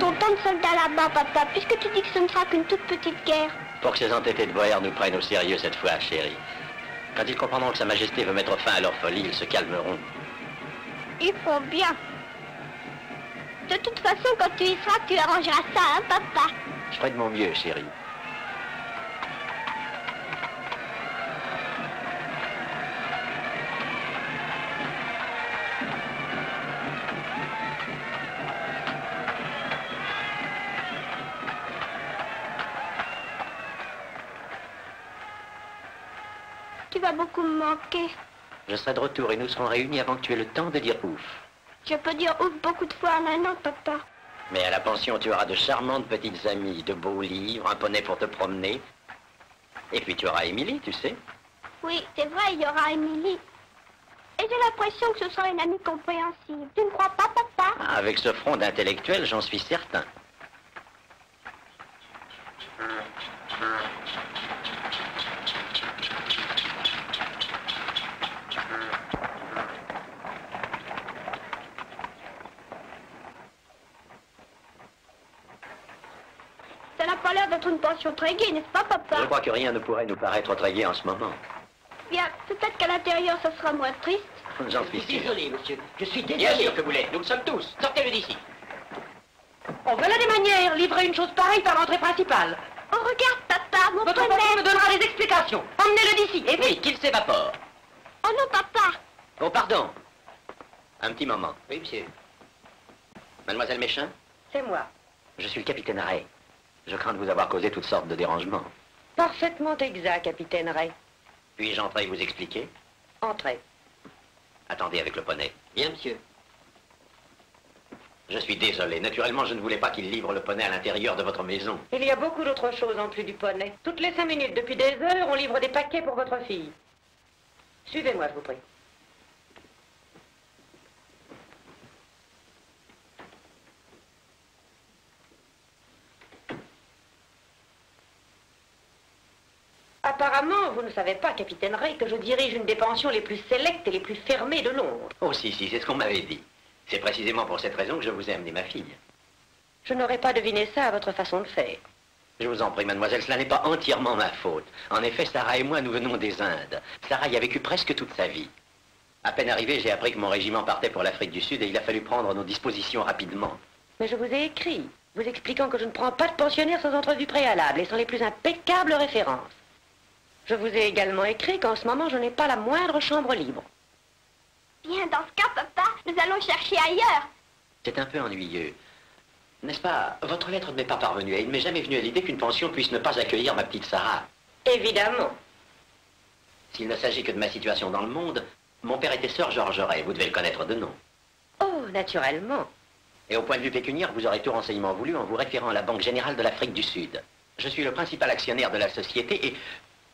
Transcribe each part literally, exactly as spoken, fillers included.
autant de soldats là-bas, papa, puisque tu dis que ce ne sera qu'une toute petite guerre? Pour que ces entêtés de boyards nous prennent au sérieux cette fois, chérie. Quand ils comprendront que Sa Majesté veut mettre fin à leur folie, ils se calmeront. Il faut bien. De toute façon, quand tu y seras, tu arrangeras ça, hein, papa? Je ferai de mon mieux, chérie. Tu vas beaucoup me manquer. Je serai de retour et nous serons réunis avant que tu aies le temps de dire ouf. Je peux dire ouf beaucoup de fois maintenant, papa. Mais à la pension, tu auras de charmantes petites amies, de beaux livres, un poney pour te promener. Et puis tu auras Émilie, tu sais. Oui, c'est vrai, il y aura Émilie. Et j'ai l'impression que ce sera une amie compréhensive. Tu ne crois pas, papa? Ah, avec ce front d'intellectuel, j'en suis certain. Ça n'a pas l'air d'être une pension très gaie, n'est-ce pas, papa? Je crois que rien ne pourrait nous paraître très gai en ce moment. Bien, peut-être qu'à l'intérieur, ça sera moins triste. J'en suis sûr. Désolé, monsieur. Je suis désolé. Bien sûr que vous l'êtes. Nous le sommes tous. Sortez-le d'ici. Oh, voilà des manières. Livrer une chose pareille par l'entrée principale. Oh, regarde, papa, mon Votre poney. patron me donnera des explications. Emmenez-le d'ici. Et Oui, qu'il s'évapore. Oh non, papa. Oh, pardon. Un petit moment. Oui, monsieur. Mademoiselle Méchin, c'est moi. je suis le capitaine Ray. Je crains de vous avoir causé toutes sortes de dérangements. Parfaitement exact, capitaine Ray. Puis-je entrer et vous expliquer? Entrez. Attendez avec le poney. Bien, monsieur. Je suis désolé. Naturellement, je ne voulais pas qu'il livre le poney à l'intérieur de votre maison. Il y a beaucoup d'autres choses en plus du poney. Toutes les cinq minutes, depuis des heures, on livre des paquets pour votre fille. Suivez-moi, je vous prie. Apparemment, vous ne savez pas, capitaine Ray, que je dirige une des pensions les plus sélectes et les plus fermées de Londres. Oh, si, si, c'est ce qu'on m'avait dit. C'est précisément pour cette raison que je vous ai amené ma fille. Je n'aurais pas deviné ça à votre façon de faire. Je vous en prie, mademoiselle, cela n'est pas entièrement ma faute. En effet, Sarah et moi, nous venons des Indes. Sarah y a vécu presque toute sa vie. À peine arrivé, j'ai appris que mon régiment partait pour l'Afrique du Sud et il a fallu prendre nos dispositions rapidement. Mais je vous ai écrit, vous expliquant que je ne prends pas de pensionnaire sans entrevue préalable et sans les plus impeccables références. Je vous ai également écrit qu'en ce moment, je n'ai pas la moindre chambre libre. Bien, dans ce cas, papa, nous allons chercher ailleurs. C'est un peu ennuyeux. N'est-ce pas? Votre lettre ne m'est pas parvenue et il ne m'est jamais venu à l'idée qu'une pension puisse ne pas accueillir ma petite Sarah. Évidemment. S'il ne s'agit que de ma situation dans le monde, mon père était Sir George Ray, vous devez le connaître de nom. Oh, naturellement. Et au point de vue pécuniaire, vous aurez tout renseignement voulu en vous référant à la Banque Générale de l'Afrique du Sud. Je suis le principal actionnaire de la société et...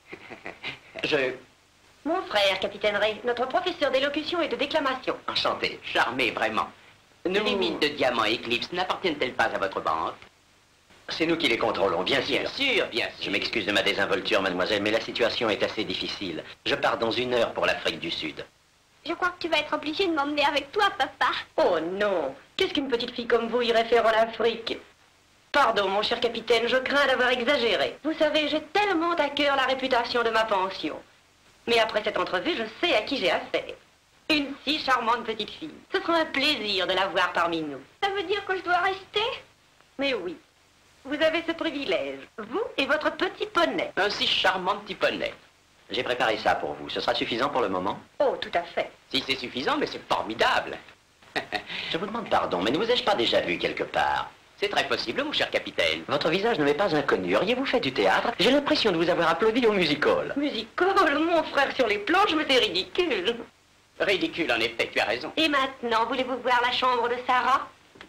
Je... Mon frère, capitaine Ray, notre professeur d'élocution et de déclamation. Enchanté. Charmé, vraiment. Nous... Les mines de diamants Eclipse n'appartiennent-elles pas à votre banque? C'est nous qui les contrôlons, bien sûr. Bien sûr, bien sûr. Je m'excuse de ma désinvolture, mademoiselle, mais la situation est assez difficile. Je pars dans une heure pour l'Afrique du Sud. Je crois que tu vas être obligé de m'emmener avec toi, papa. Oh non. Qu'est-ce qu'une petite fille comme vous irait faire en Afrique? Pardon, mon cher capitaine, je crains d'avoir exagéré. Vous savez, j'ai tellement à cœur la réputation de ma pension. Mais après cette entrevue, je sais à qui j'ai affaire. Une si charmante petite fille. Ce sera un plaisir de la voir parmi nous. Ça veut dire que je dois rester? Mais oui, vous avez ce privilège, vous et votre petit poney. Un si charmant petit poney. J'ai préparé ça pour vous. Ce sera suffisant pour le moment? Oh, tout à fait. Si c'est suffisant, mais c'est formidable. Je vous demande pardon, mais ne vous ai-je pas déjà vu quelque part? C'est très possible, mon cher capitaine. Votre visage ne m'est pas inconnu. Auriez-vous fait du théâtre? J'ai l'impression de vous avoir applaudi au music-hall. Music-hall, mon frère sur les planches, mais c'est ridicule. Ridicule, en effet, tu as raison. Et maintenant, voulez-vous voir la chambre de Sarah?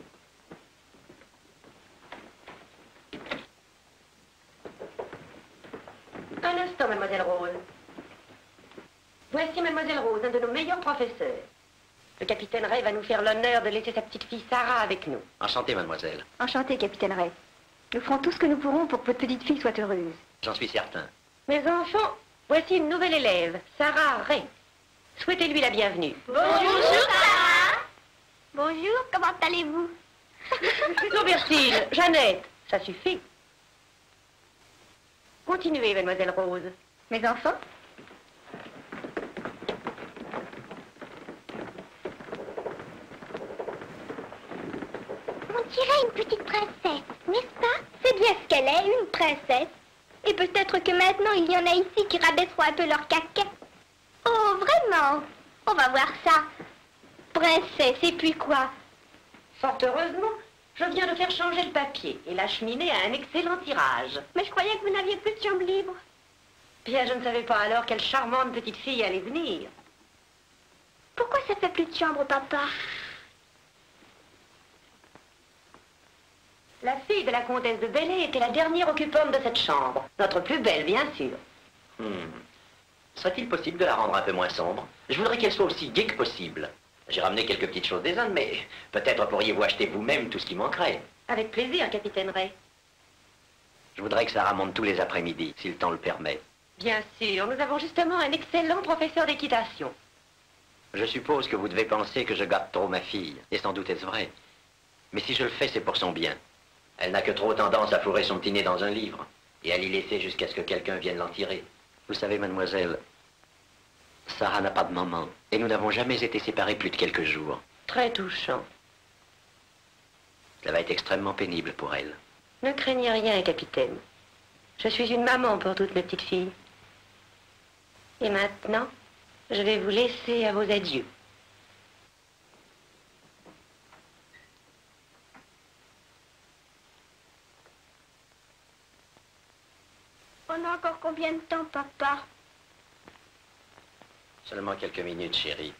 Un instant, mademoiselle Rose. Voici mademoiselle Rose, un de nos meilleurs professeurs. Le capitaine Ray va nous faire l'honneur de laisser sa petite fille Sarah avec nous. Enchanté, mademoiselle. Enchanté, capitaine Ray. Nous ferons tout ce que nous pourrons pour que votre petite fille soit heureuse. J'en suis certain. Mes enfants, voici une nouvelle élève, Sarah Ray. Souhaitez-lui la bienvenue. Bonjour, Sarah. Bonjour, comment allez-vous? Laubertine, Jeannette, ça suffit. Continuez, mademoiselle Rose. Mes enfants? On dirait une petite princesse, n'est-ce pas? C'est bien ce qu'elle est, une princesse. Et peut-être que maintenant, il y en a ici qui rabaisseront un peu leur caquet. Oh, vraiment? On va voir ça. Princesse, et puis quoi? Fort heureusement, je viens de faire changer le papier et la cheminée a un excellent tirage. Mais je croyais que vous n'aviez plus de chambre libre. Bien, je ne savais pas alors quelle charmante petite fille allait venir. Pourquoi ça fait plus de chambre, papa? La fille de la comtesse de Bellay était la dernière occupante de cette chambre. Notre plus belle, bien sûr. Hmm. Serait-il possible de la rendre un peu moins sombre? Je voudrais qu'elle soit aussi gaie que possible. J'ai ramené quelques petites choses des Indes, mais peut-être pourriez-vous acheter vous-même tout ce qui manquerait. Avec plaisir, capitaine Ray. Je voudrais que ça remonte tous les après-midi, si le temps le permet. Bien sûr, nous avons justement un excellent professeur d'équitation. Je suppose que vous devez penser que je gâte trop ma fille, et sans doute est-ce vrai. Mais si je le fais, c'est pour son bien. Elle n'a que trop tendance à fourrer son petit nez dans un livre, et à l'y laisser jusqu'à ce que quelqu'un vienne l'en tirer. Vous savez, mademoiselle, Sarah n'a pas de maman, et nous n'avons jamais été séparés plus de quelques jours. Très touchant. Ça va être extrêmement pénible pour elle. Ne craignez rien, capitaine. Je suis une maman pour toutes mes petites filles. Et maintenant, je vais vous laisser à vos adieux. On a encore combien de temps, papa? Seulement quelques minutes, chérie.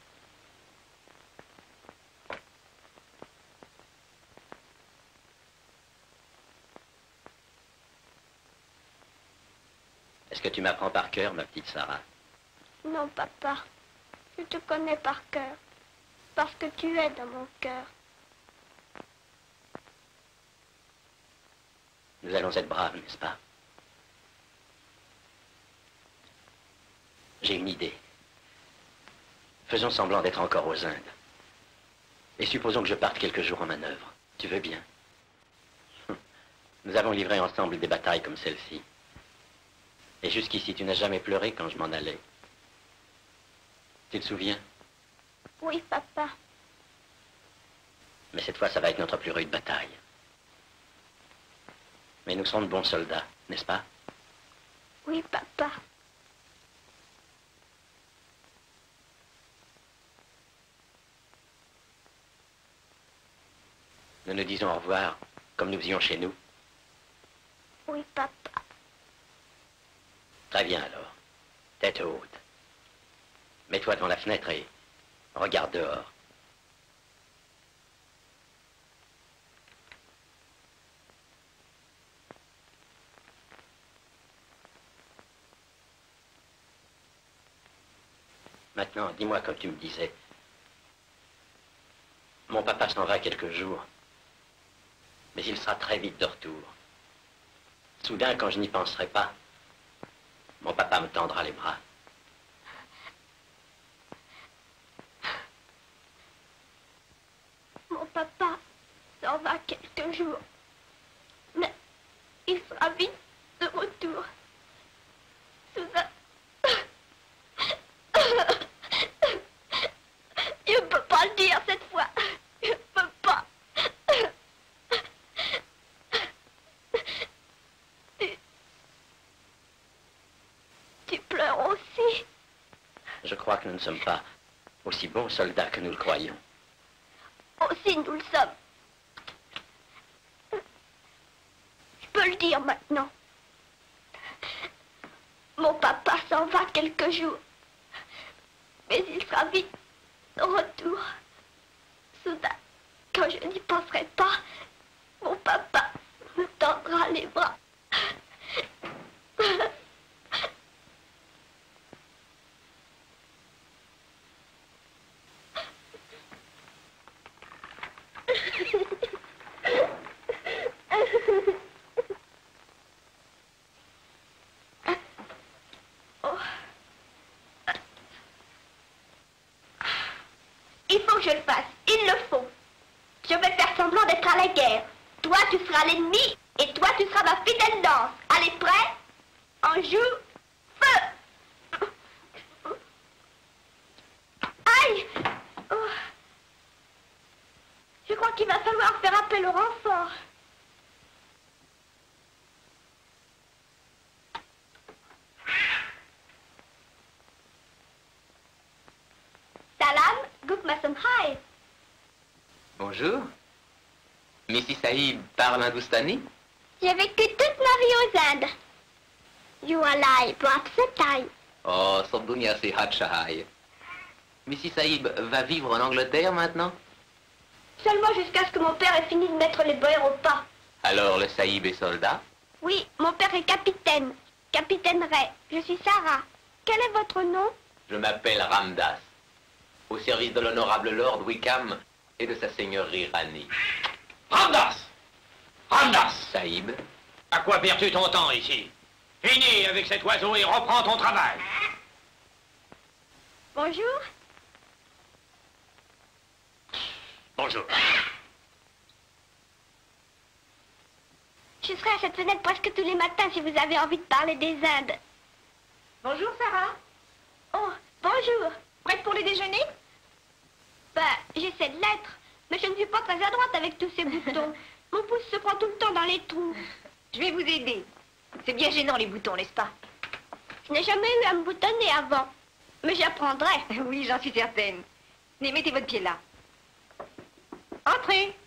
Est-ce que tu m'apprends par cœur, ma petite Sarah? Non, papa. Je te connais par cœur. Parce que tu es dans mon cœur. Nous allons être braves, n'est-ce pas? J'ai une idée. Faisons semblant d'être encore aux Indes. Et supposons que je parte quelques jours en manœuvre. Tu veux bien? Nous avons livré ensemble des batailles comme celle-ci. Et jusqu'ici, tu n'as jamais pleuré quand je m'en allais. Tu te souviens? Oui, papa. Mais cette fois, ça va être notre plus rude bataille. Mais nous serons de bons soldats, n'est-ce pas? Oui, papa. Nous nous disons au revoir, comme nous faisions chez nous. Oui, papa. Très bien alors. Tête haute. Mets-toi devant la fenêtre et regarde dehors. Maintenant, dis-moi comme tu me disais. Mon papa s'en va quelques jours. Mais il sera très vite de retour. Soudain, quand je n'y penserai pas, mon papa me tendra les bras. Mon papa s'en va quelques jours. Mais il sera vite de retour. Soudain. Je ne peux pas le dire cette fois. Je ne peux pas. Tu... tu pleures aussi. Je crois que nous ne sommes pas aussi bons soldats que nous le croyons. Aussi nous le sommes. Je peux le dire maintenant. Mon papa s'en va quelques jours. Mais il sera vite de retour. Soudain, quand je n'y penserai pas, mon papa me tendra les bras. Il faut que je le fasse. Il le faut. Je vais faire semblant d'être à la guerre. Toi, tu seras l'ennemi, et toi, tu seras ma fidèle danse. Allez, prêt? On joue. Feu! Aïe! Oh. Je crois qu'il va falloir faire appel au renfort. Salam, Gukmasum Hai. Bonjour. Missis Saïb parle hindoustani? J'ai vécu toute ma vie aux Indes. Yualai, Boapsetai. Oh, Sobdunia c'est Hatshahai. Missis Saïb va vivre en Angleterre maintenant? Seulement jusqu'à ce que mon père ait fini de mettre les boers au pas. Alors le Saïb est soldat? Oui, mon père est capitaine. Capitaine Ray. Je suis Sarah. Quel est votre nom? Je m'appelle Ramdas. Au service de l'honorable Lord Wickham et de sa seigneurie Rani. Ramdas! Ramdas! Saïb. À quoi perds-tu ton temps ici? Finis avec cet oiseau et reprends ton travail. Bonjour. Bonjour. Je serai à cette fenêtre presque tous les matins si vous avez envie de parler des Indes. Bonjour, Sarah. Oh, bonjour. Prête pour le déjeuner? Ben, j'essaie de l'être, mais je ne suis pas très adroite avec tous ces boutons. Mon pouce se prend tout le temps dans les trous. Je vais vous aider. C'est bien gênant, les boutons, n'est-ce pas? Je n'ai jamais eu à me boutonner avant, mais j'apprendrai. Oui, j'en suis certaine. Mais mettez votre pied là. Entrez.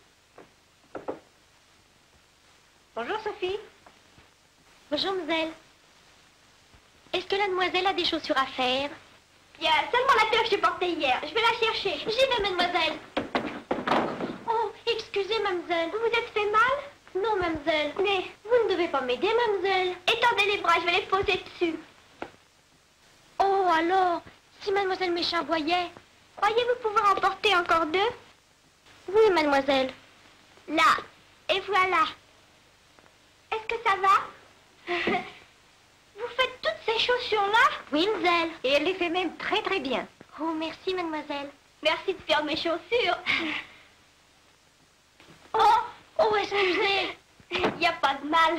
Bonjour, Sophie. Bonjour, mademoiselle. Est-ce que la demoiselle a des chaussures à faire? Il y a seulement la paire que j'ai portée hier. Je vais la chercher. J'y vais, mademoiselle. Oh, excusez, mademoiselle. Vous vous êtes fait mal? Non, mademoiselle. Mais vous ne devez pas m'aider, mademoiselle. Étendez les bras, je vais les poser dessus. Oh, alors, si mademoiselle Méchin voyait, croyez-vous pouvoir en porter encore deux? Oui, mademoiselle. Là, et voilà. Est-ce que ça va? Vous faites toutes ces chaussures-là? Oui, mademoiselle. Et elle les fait même très très bien. Oh, merci, mademoiselle. Merci de faire mes chaussures. Oh, oh, excusez. Il n'y a pas de mal.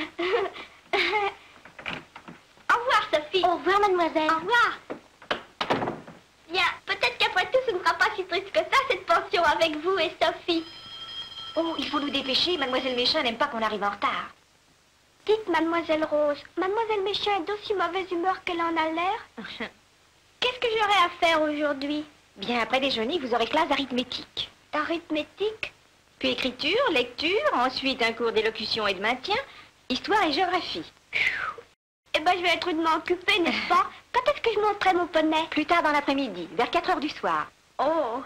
Au revoir, Sophie. Au revoir, mademoiselle. Au revoir. Bien, peut-être qu'après tout, ce ne sera pas si triste que ça, cette pension avec vous et Sophie. Oh, il faut nous dépêcher. Mademoiselle Méchin n'aime pas qu'on arrive en retard. Dites, mademoiselle Rose, mademoiselle Méchin est d'aussi mauvaise humeur qu'elle en a l'air? Qu'est-ce que j'aurai à faire aujourd'hui? Bien, après déjeuner, vous aurez classe d'arithmétique. D'arithmétique? Puis écriture, lecture, ensuite un cours d'élocution et de maintien, histoire et géographie. Eh ben, je vais être rudement occupée, n'est-ce pas? Quand est-ce que je monterai mon poney? Plus tard dans l'après-midi, vers quatre heures du soir. Oh.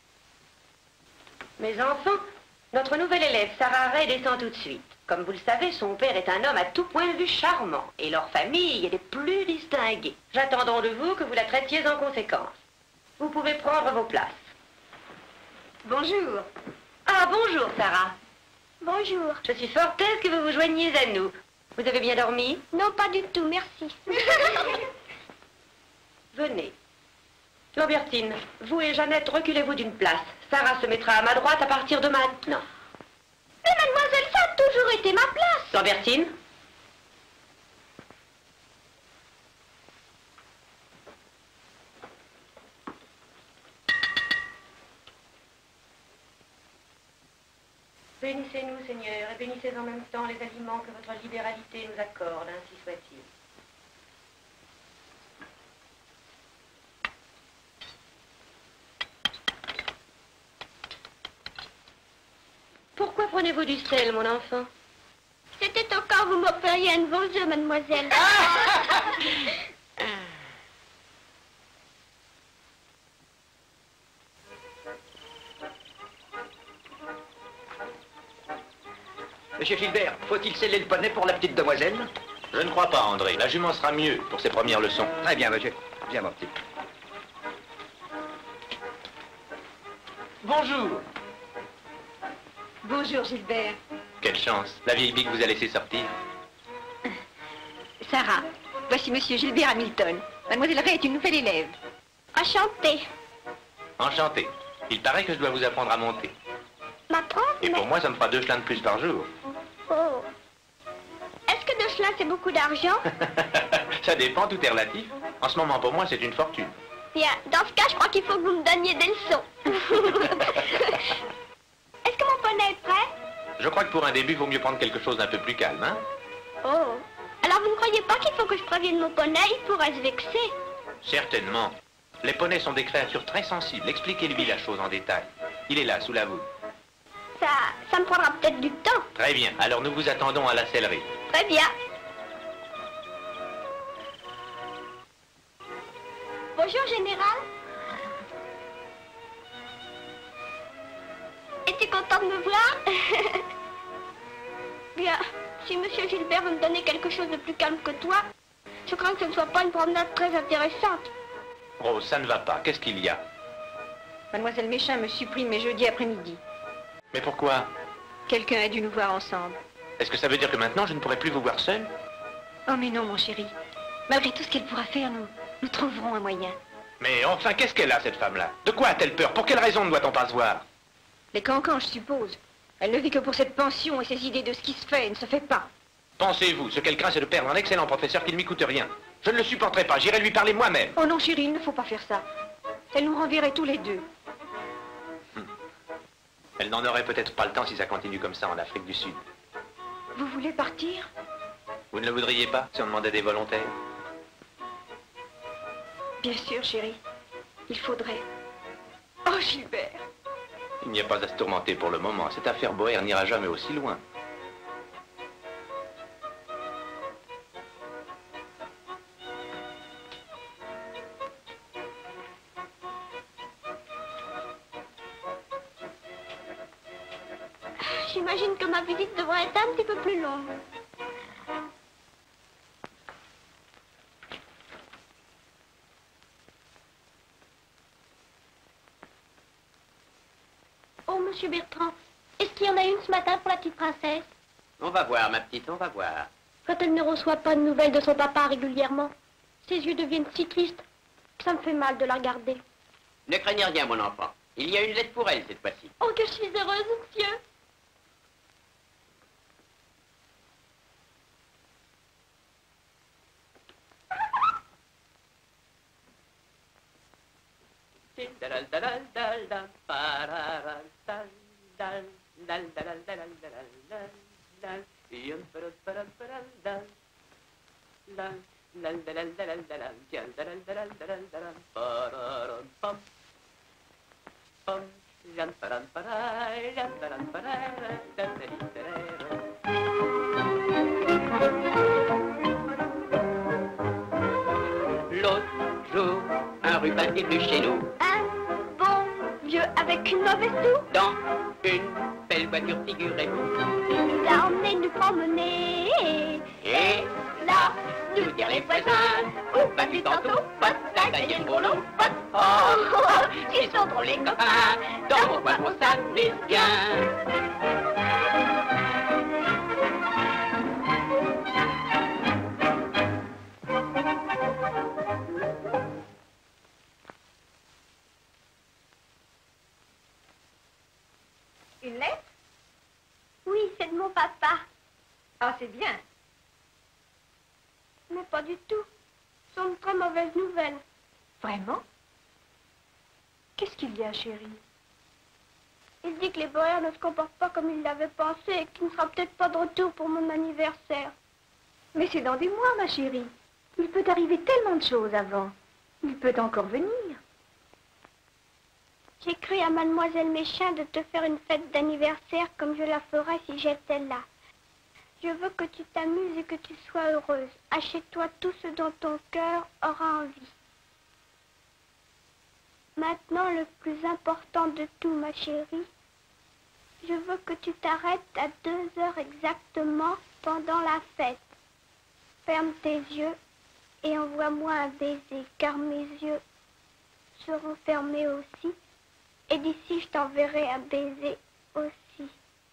Mes enfants, notre nouvelle élève, Sarah Ray, descend tout de suite. Comme vous le savez, son père est un homme à tout point de vue charmant, et leur famille est des plus distinguées. J'attends de vous que vous la traitiez en conséquence. Vous pouvez prendre vos places. Bonjour. Ah, bonjour, Sarah. Bonjour. Je suis fort aise que vous vous joigniez à nous. Vous avez bien dormi? Non, pas du tout, merci. Venez. Lambertine, vous et Jeannette, reculez-vous d'une place. Sarah se mettra à ma droite à partir de maintenant. Mais mademoiselle, ça a toujours été ma place. Lambertine? Bénissez-nous, Seigneur, et bénissez en même temps les aliments que votre libéralité nous accorde, ainsi soit-il. Pourquoi prenez-vous du sel, mon enfant? C'était au cas où vous m'offriez un bon jeu, mademoiselle. Monsieur Gilbert, faut-il sceller le poney pour la petite demoiselle? Je ne crois pas, André. La jument sera mieux pour ses premières leçons. Très bien, monsieur. Viens, mon petit. Bonjour. Bonjour, Gilbert. Quelle chance. La vieille bique vous a laissé sortir. Sarah, voici monsieur Gilbert Hamilton. Mademoiselle Ray est une nouvelle élève. Enchantée. Enchanté. Il paraît que je dois vous apprendre à monter. m'apprendre, Et mais... pour moi, ça me fera deux chelins de plus par jour. Oh. Est-ce que deux chelins, c'est beaucoup d'argent? Ça dépend, tout est relatif. En ce moment, pour moi, c'est une fortune. Bien, dans ce cas, je crois qu'il faut que vous me donniez des leçons. Est-ce que mon poney est prêt? Je crois que pour un début, il vaut mieux prendre quelque chose d'un peu plus calme, hein? Oh. Alors vous ne croyez pas qu'il faut que je prévienne mon poney? Il pourrait se vexer. Certainement. Les poneys sont des créatures très sensibles. Expliquez-lui la chose en détail. Il est là, sous la voûte. Ça, ça me prendra peut-être du temps. Très bien. Alors nous vous attendons à la sellerie. Très bien. Bonjour, Général. Es-tu content de me voir? Bien. Si Monsieur Gilbert veut me donner quelque chose de plus calme que toi, je crains que ce ne soit pas une promenade très intéressante. Rose, ça ne va pas. Qu'est-ce qu'il y a? Mademoiselle Méchin me supprime mes jeudis après-midi. Mais pourquoi? Quelqu'un a dû nous voir ensemble. Est-ce que ça veut dire que maintenant, je ne pourrai plus vous voir seul? Oh mais non, mon chéri. Malgré tout ce qu'elle pourra faire, nous, nous trouverons un moyen. Mais enfin, qu'est-ce qu'elle a, cette femme-là? De quoi a-t-elle peur? Pour quelle raison ne doit-on pas se voir? Les cancans, je suppose. Elle ne vit que pour cette pension et ses idées de ce qui se fait et ne se fait pas. Pensez-vous, ce qu'elle craint, c'est de perdre un excellent professeur qui ne lui coûte rien. Je ne le supporterai pas, j'irai lui parler moi-même. Oh non, chérie, il ne faut pas faire ça. Elle nous renverrait tous les deux. Hum. Elle n'en aurait peut-être pas le temps si ça continue comme ça en Afrique du Sud. Vous voulez partir? Vous ne le voudriez pas, si on demandait des volontaires? Bien sûr, chérie. Il faudrait. Oh, Gilbert! Il n'y a pas à se tourmenter pour le moment. Cette affaire Boer n'ira jamais aussi loin. J'imagine que ma visite devrait être un petit peu plus longue. Oh, Monsieur Bertrand, est-ce qu'il y en a une ce matin pour la petite princesse? On va voir, ma petite, on va voir. Quand elle ne reçoit pas de nouvelles de son papa régulièrement, ses yeux deviennent si tristes que ça me fait mal de la regarder. Ne craignez rien, mon enfant. Il y a une lettre pour elle, cette fois-ci. Oh, que je suis heureuse, monsieur. L'autre jour, un ruban est venu chez nous. Un bon vieux avec une mauvaise toux. Dans une belle voiture, figurez-vous. Il nous a emmenés nous promener. Et là, nous dire les voisins, ou pas du tantôt, pas de la gagne pour l'eau, pas de... Oh, ils sont drôles les copains, dans mon coin on s'amuse bien. Une lettre? Oui, c'est de mon papa. Ah, c'est bien. Mais pas du tout. Ce sont de très mauvaises nouvelles. Vraiment? Qu'est-ce qu'il y a, chérie? Il dit que les Boers ne se comportent pas comme il l'avait pensé et qu'il ne sera peut-être pas de retour pour mon anniversaire. Mais c'est dans des mois, ma chérie. Il peut arriver tellement de choses avant. Il peut encore venir. J'écris à Mademoiselle Méchin de te faire une fête d'anniversaire comme je la ferais si j'étais là. Je veux que tu t'amuses et que tu sois heureuse. Achète-toi tout ce dont ton cœur aura envie. Maintenant, le plus important de tout, ma chérie, je veux que tu t'arrêtes à deux heures exactement pendant la fête. Ferme tes yeux et envoie-moi un baiser, car mes yeux seront fermés aussi. Et d'ici, je t'enverrai un baiser aussi.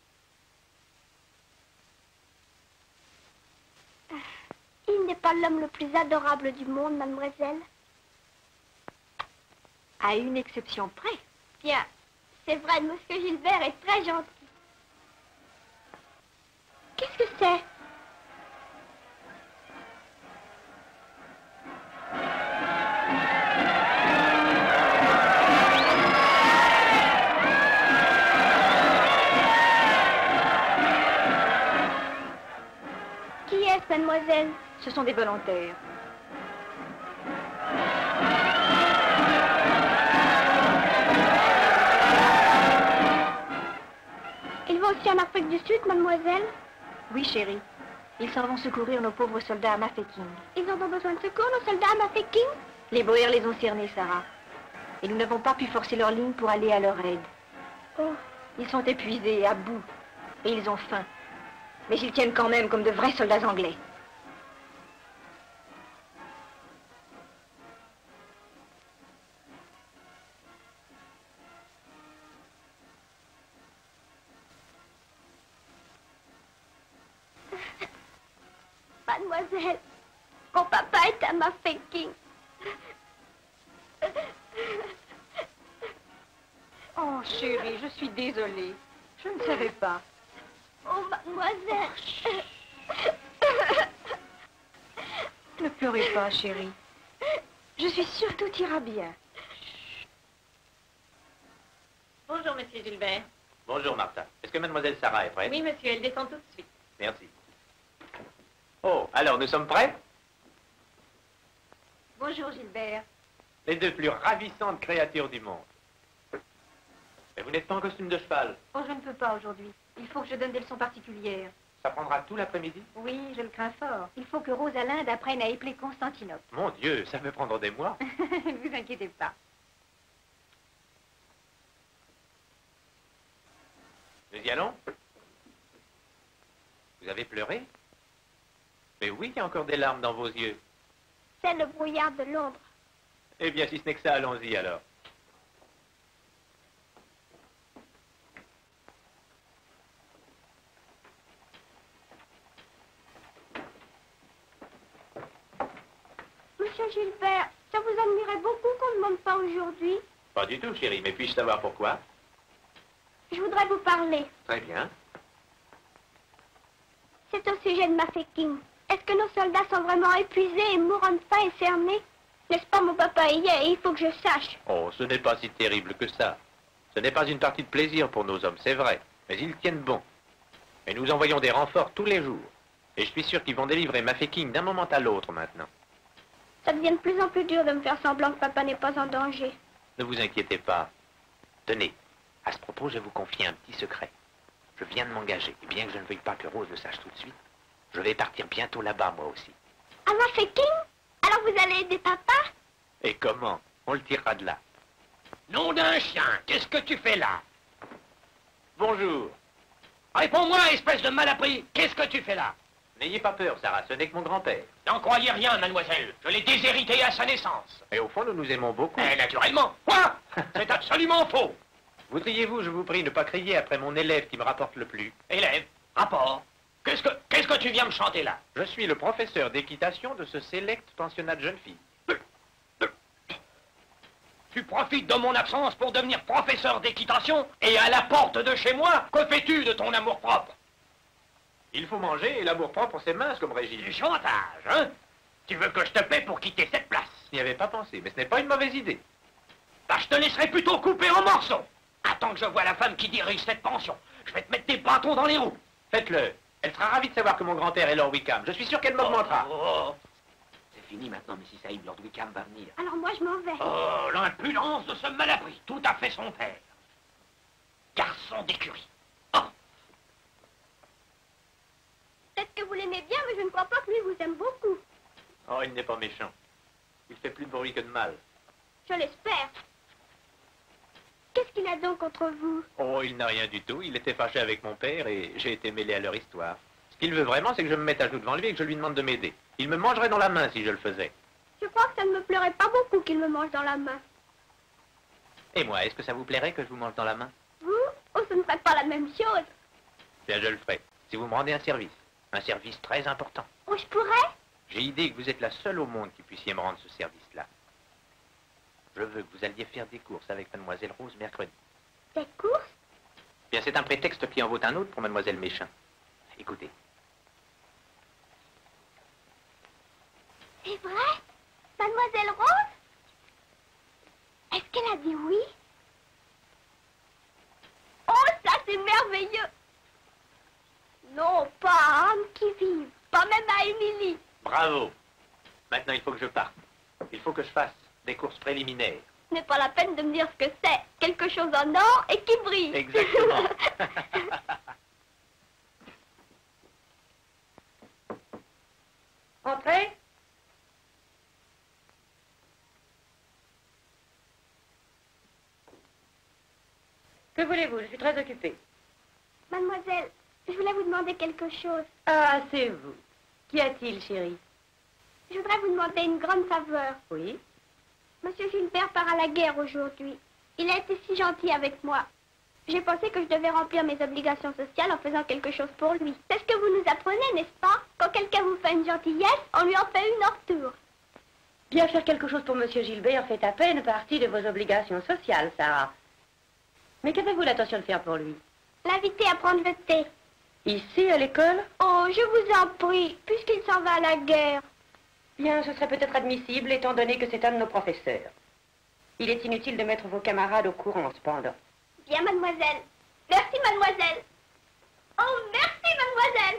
Il n'est pas l'homme le plus adorable du monde, mademoiselle. À une exception près. Bien, C'est vrai, monsieur Gilbert est très gentil. Qu'est-ce que c'est? Qui est-ce, mademoiselle? Ce sont des volontaires. Ils vont aussi en Afrique du Sud, mademoiselle? Oui, chérie. Ils s'en vont secourir nos pauvres soldats à Mafeking. Ils ont donc besoin de secours, nos soldats à Mafeking? Les Boers les ont cernés, Sarah. Et nous n'avons pas pu forcer leur ligne pour aller à leur aide. Oh. Ils sont épuisés, à bout. Et ils ont faim. Mais ils tiennent quand même comme de vrais soldats anglais. Mademoiselle, mon papa est à Mafeking. Oh, chérie, je suis désolée. Je ne savais pas. Oh, mademoiselle. Ne pleurez pas, chérie. Je suis sûre que tout ira bien. Bonjour, monsieur Gilbert. Bonjour, Martha. Est-ce que mademoiselle Sarah est prête? Oui, monsieur, elle descend tout de suite. Merci. Oh, alors nous sommes prêts? Bonjour, Gilbert. Les deux plus ravissantes créatures du monde. Mais vous n'êtes pas en costume de cheval. Oh, je ne peux pas aujourd'hui. Il faut que je donne des leçons particulières. Ça prendra tout l'après-midi? Oui, je le crains fort. Il faut que Rosalinde apprenne à épeler Constantinople. Mon Dieu, ça peut prendre des mois. Ne vous inquiétez pas. Nous y allons? Vous avez pleuré? Mais oui, il y a encore des larmes dans vos yeux. C'est le brouillard de Londres. Eh bien, si ce n'est que ça, allons-y alors. Monsieur Gilbert, ça vous admirait beaucoup qu'on ne monte pas aujourd'hui? Pas du tout, chérie, mais puis-je savoir pourquoi? Je voudrais vous parler. Très bien. C'est au sujet de Mafeking. Est-ce que nos soldats sont vraiment épuisés et mourant de faim et cernés? N'est-ce pas, mon papa y est, et il faut que je sache. Oh, ce n'est pas si terrible que ça. Ce n'est pas une partie de plaisir pour nos hommes, c'est vrai. Mais ils tiennent bon. Et nous envoyons des renforts tous les jours. Et je suis sûr qu'ils vont délivrer Mafeking d'un moment à l'autre maintenant. Ça devient de plus en plus dur de me faire semblant que papa n'est pas en danger. Ne vous inquiétez pas. Tenez, à ce propos, je vais vous confier un petit secret. Je viens de m'engager, et bien que je ne veuille pas que Rose le sache tout de suite, je vais partir bientôt là-bas, moi aussi. À Mafeking? Alors vous allez aider papa? Et comment? On le tirera de là. Nom d'un chien, qu'est-ce que tu fais là? Bonjour. Réponds-moi, espèce de malappris, qu'est-ce que tu fais là? N'ayez pas peur, Sarah, ce n'est que mon grand-père. N'en croyez rien, mademoiselle. Je l'ai déshérité à sa naissance. Et au fond, nous nous aimons beaucoup. Eh, naturellement. Quoi? C'est absolument faux. Voudriez-vous, je vous prie, ne pas crier après mon élève qui me rapporte le plus? Élève, rapport. Qu'est-ce que, qu'est-ce que tu viens me chanter là? Je suis le professeur d'équitation de ce sélect pensionnat de jeunes filles. Tu profites de mon absence pour devenir professeur d'équitation et à la porte de chez moi, que fais-tu de ton amour-propre? Il faut manger et l'amour-propre, c'est mince comme régime. Du chantage, hein? Tu veux que je te paie pour quitter cette place? Je n'y avais pas pensé, mais ce n'est pas une mauvaise idée. Bah, je te laisserai plutôt couper en morceaux. Attends que je vois la femme qui dirige cette pension. Je vais te mettre des bâtons dans les roues. Faites-le. Elle sera ravie de savoir que mon grand-père est Lord Wickham. Je suis sûr qu'elle m'augmentera. Oh, oh, oh. C'est fini maintenant, Missis Saïd, Lord Wickham va venir. Alors moi je m'en vais. Oh, l'impudence de ce malappris, tout à fait son père. Garçon d'écurie. Oh. Peut-être que vous l'aimez bien, mais je ne crois pas que lui vous aime beaucoup. Oh, il n'est pas méchant. Il fait plus de bruit que de mal. Je l'espère. Qu'est-ce qu'il a donc contre vous? Oh, il n'a rien du tout. Il était fâché avec mon père et j'ai été mêlé à leur histoire. Ce qu'il veut vraiment, c'est que je me mette à genoux devant lui et que je lui demande de m'aider. Il me mangerait dans la main si je le faisais. Je crois que ça ne me plairait pas beaucoup qu'il me mange dans la main. Et moi, est-ce que ça vous plairait que je vous mange dans la main? Vous? Oh, ce ne serait pas la même chose. Bien, je le ferai. Si vous me rendez un service. Un service très important. Oh, je pourrais? J'ai idée que vous êtes la seule au monde qui puissiez me rendre ce service-là. Je veux que vous alliez faire des courses avec mademoiselle Rose mercredi. Des courses? Bien, c'est un prétexte qui en vaut un autre pour Mademoiselle Méchain. Écoutez. C'est vrai? Mademoiselle Rose? Est-ce qu'elle a dit oui? Oh, ça c'est merveilleux! Non, pas à Anne qui vive, pas même à Émilie. Bravo. Maintenant, il faut que je parte. Il faut que je fasse des courses préliminaires. Ce n'est pas la peine de me dire ce que c'est. Quelque chose en or et qui brille. Exactement. Entrez. Que voulez-vous? Je suis très occupée. Mademoiselle, je voulais vous demander quelque chose. Ah, c'est vous. Qu'y a-t-il, chérie? Je voudrais vous demander une grande faveur. Oui? Monsieur Gilbert part à la guerre aujourd'hui. Il a été si gentil avec moi. J'ai pensé que je devais remplir mes obligations sociales en faisant quelque chose pour lui. C'est ce que vous nous apprenez, n'est-ce pas? Quand quelqu'un vous fait une gentillesse, on lui en fait une en retour. Bien faire quelque chose pour Monsieur Gilbert fait à peine partie de vos obligations sociales, Sarah. Mais qu'avez-vous l'intention de faire pour lui? L'inviter à prendre le thé. Ici, à l'école? Oh, je vous en prie, puisqu'il s'en va à la guerre. Bien, ce serait peut-être admissible, étant donné que c'est un de nos professeurs. Il est inutile de mettre vos camarades au courant, cependant. Bien, mademoiselle. Merci, mademoiselle. Oh, merci, mademoiselle.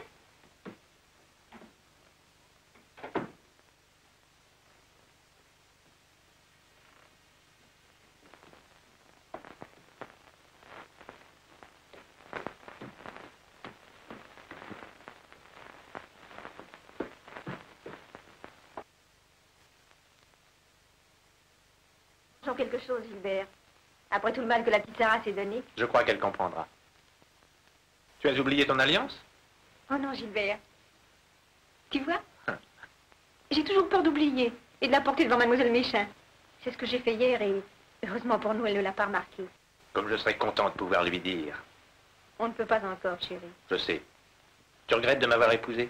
Quelque chose, Gilbert. Après tout le mal que la petite Sarah s'est donné. Je crois qu'elle comprendra. Tu as oublié ton alliance? Oh non, Gilbert. Tu vois? J'ai toujours peur d'oublier et de la porter devant Mademoiselle Méchain. C'est ce que j'ai fait hier et heureusement pour nous, elle ne l'a pas remarqué. Comme je serais content de pouvoir lui dire. On ne peut pas encore, chérie. Je sais. Tu regrettes de m'avoir épousé?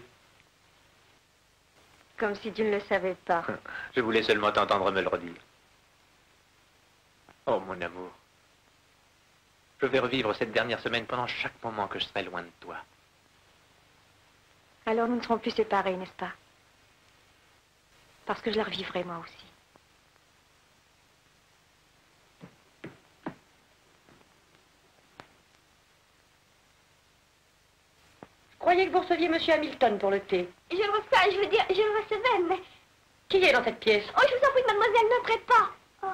Comme si tu ne le savais pas. Je voulais seulement t'entendre me le redire. Oh, mon amour. Je vais revivre cette dernière semaine pendant chaque moment que je serai loin de toi. Alors nous ne serons plus séparés, n'est-ce pas? Parce que je la revivrai moi aussi. Je croyais que vous receviez Monsieur Hamilton pour le thé. Je le reçois, je veux dire, je le recevais, mais... Qui est dans cette pièce? Oh, je vous en prie, mademoiselle, n'entrez pas. Oh.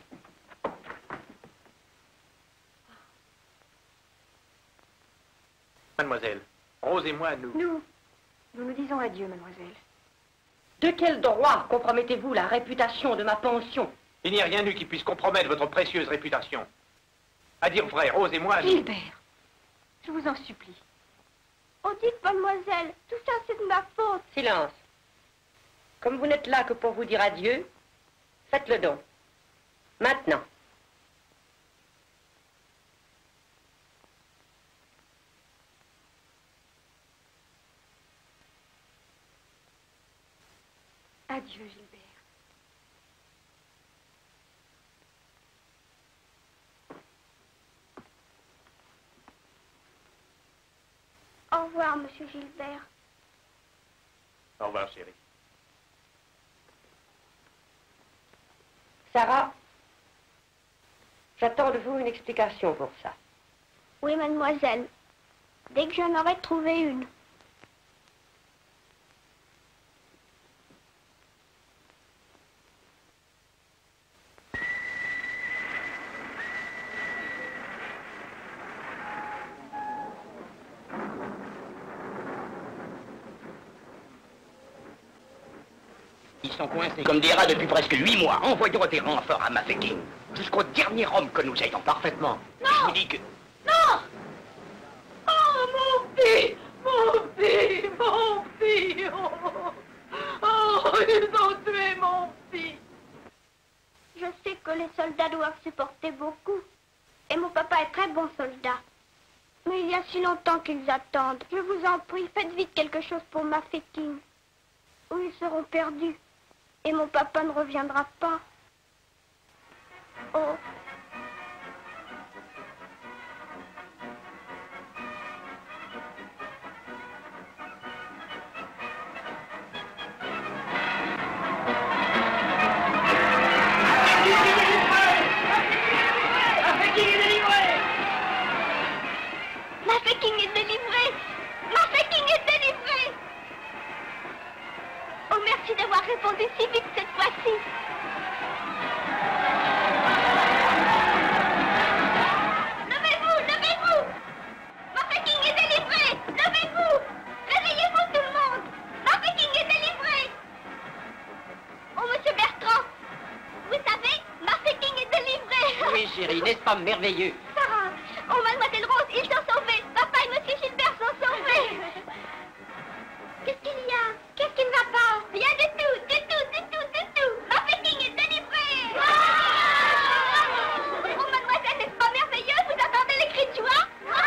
Mademoiselle, Rose et moi, nous... Nous, nous nous disons adieu, mademoiselle. De quel droit compromettez-vous la réputation de ma pension? Il n'y a rien eu qui puisse compromettre votre précieuse réputation. À dire vrai, Rose et moi... nous- Gilbert, je vous en supplie. Oh, dites, mademoiselle, tout ça, c'est de ma faute. Silence. Comme vous n'êtes là que pour vous dire adieu, faites-le donc. Maintenant. Adieu, Gilbert. Au revoir, monsieur Gilbert. Au revoir, chérie. Sarah, j'attends de vous une explication pour ça. Oui, mademoiselle. Dès que j'en aurai trouvé une. Ils sont coincés, comme des rats depuis presque huit mois. Envoyons des renforts à Mafeking. Jusqu'au dernier homme que nous ayons. Parfaitement. Non! Je vous dis que... Non! Oh, mon fils! Mon fils! Mon fils! Oh, oh, ils ont tué mon fils! Je sais que les soldats doivent supporter beaucoup. Et mon papa est très bon soldat. Mais il y a si longtemps qu'ils attendent. Je vous en prie, faites vite quelque chose pour Mafeking. Ou ils seront perdus. Et mon papa ne reviendra pas. Oh. Oui, chérie, n'est-ce pas merveilleux? Sarah, oh, mademoiselle Rose, ils sont sauvés. Papa et monsieur Gilbert sont sauvés. Qu'est-ce qu'il y a? Qu'est-ce qui ne va pas? Rien du tout, du tout, du tout, du tout. Ma Peking est délivrée. Oh, mademoiselle, n'est-ce pas merveilleux? Vous entendez les cris de joie?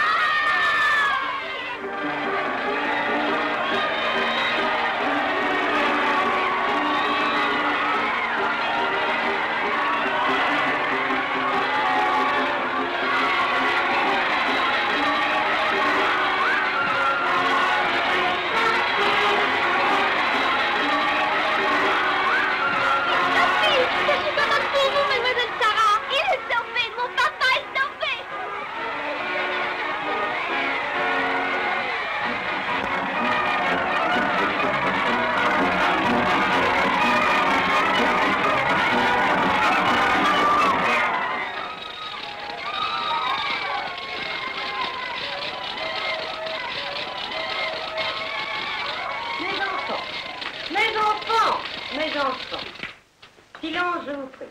Silence, je vous prie.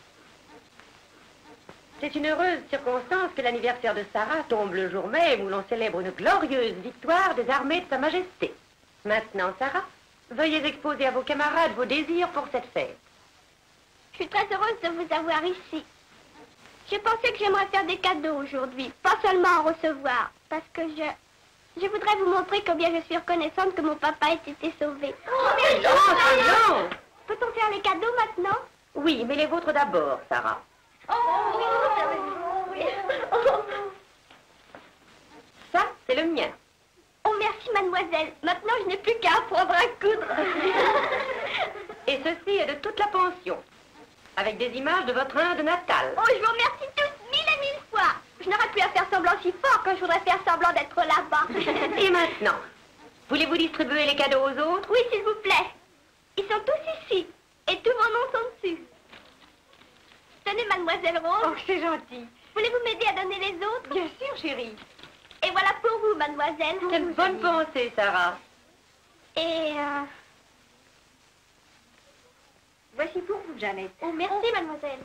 C'est une heureuse circonstance que l'anniversaire de Sarah tombe le jour même où l'on célèbre une glorieuse victoire des armées de Sa Majesté. Maintenant, Sarah, veuillez exposer à vos camarades vos désirs pour cette fête. Je suis très heureuse de vous avoir ici. Je pensais que j'aimerais faire des cadeaux aujourd'hui, pas seulement en recevoir, parce que je... Je voudrais vous montrer combien je suis reconnaissante que mon papa ait été sauvé. Oh, mais non, mais non! Peut-on faire les cadeaux maintenant? Oui, mais les vôtres d'abord, Sarah. Oh, oui. Ça, c'est le mien. Oh, merci, mademoiselle. Maintenant, je n'ai plus qu'à apprendre à coudre. Et ceci est de toute la pension, avec des images de votre Inde natale. Oh, je vous remercie tous mille et mille fois. Je n'aurais plus à faire semblant si fort quand je voudrais faire semblant d'être là-bas. Et maintenant, voulez-vous distribuer les cadeaux aux autres? Oui, s'il vous plaît. Ils sont tous ici. Et tous vos noms sont dessus. Tenez, mademoiselle Rose. Oh, c'est gentil. Voulez-vous m'aider à donner les autres? Bien sûr, chérie. Et voilà pour vous, mademoiselle. Quelle bonne pensée, Sarah. Et... Euh... Voici pour vous, Jeannette. Oh, merci, mademoiselle.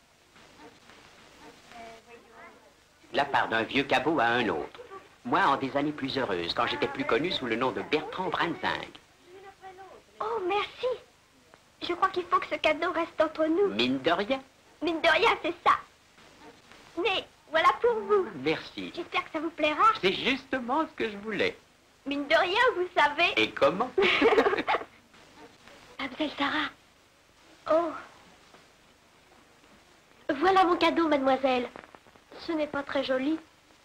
De la part d'un vieux cabot à un autre. Moi, en des années plus heureuses, quand j'étais plus connu sous le nom de Bertrand Branzing. Oh, merci. Je crois qu'il faut que ce cadeau reste entre nous. Mine de rien. Mine de rien, c'est ça. Mais voilà pour vous. Merci. J'espère que ça vous plaira. C'est justement ce que je voulais. Mine de rien, vous savez. Et comment? Mademoiselle Sarah. Oh. Voilà mon cadeau, mademoiselle. Ce n'est pas très joli.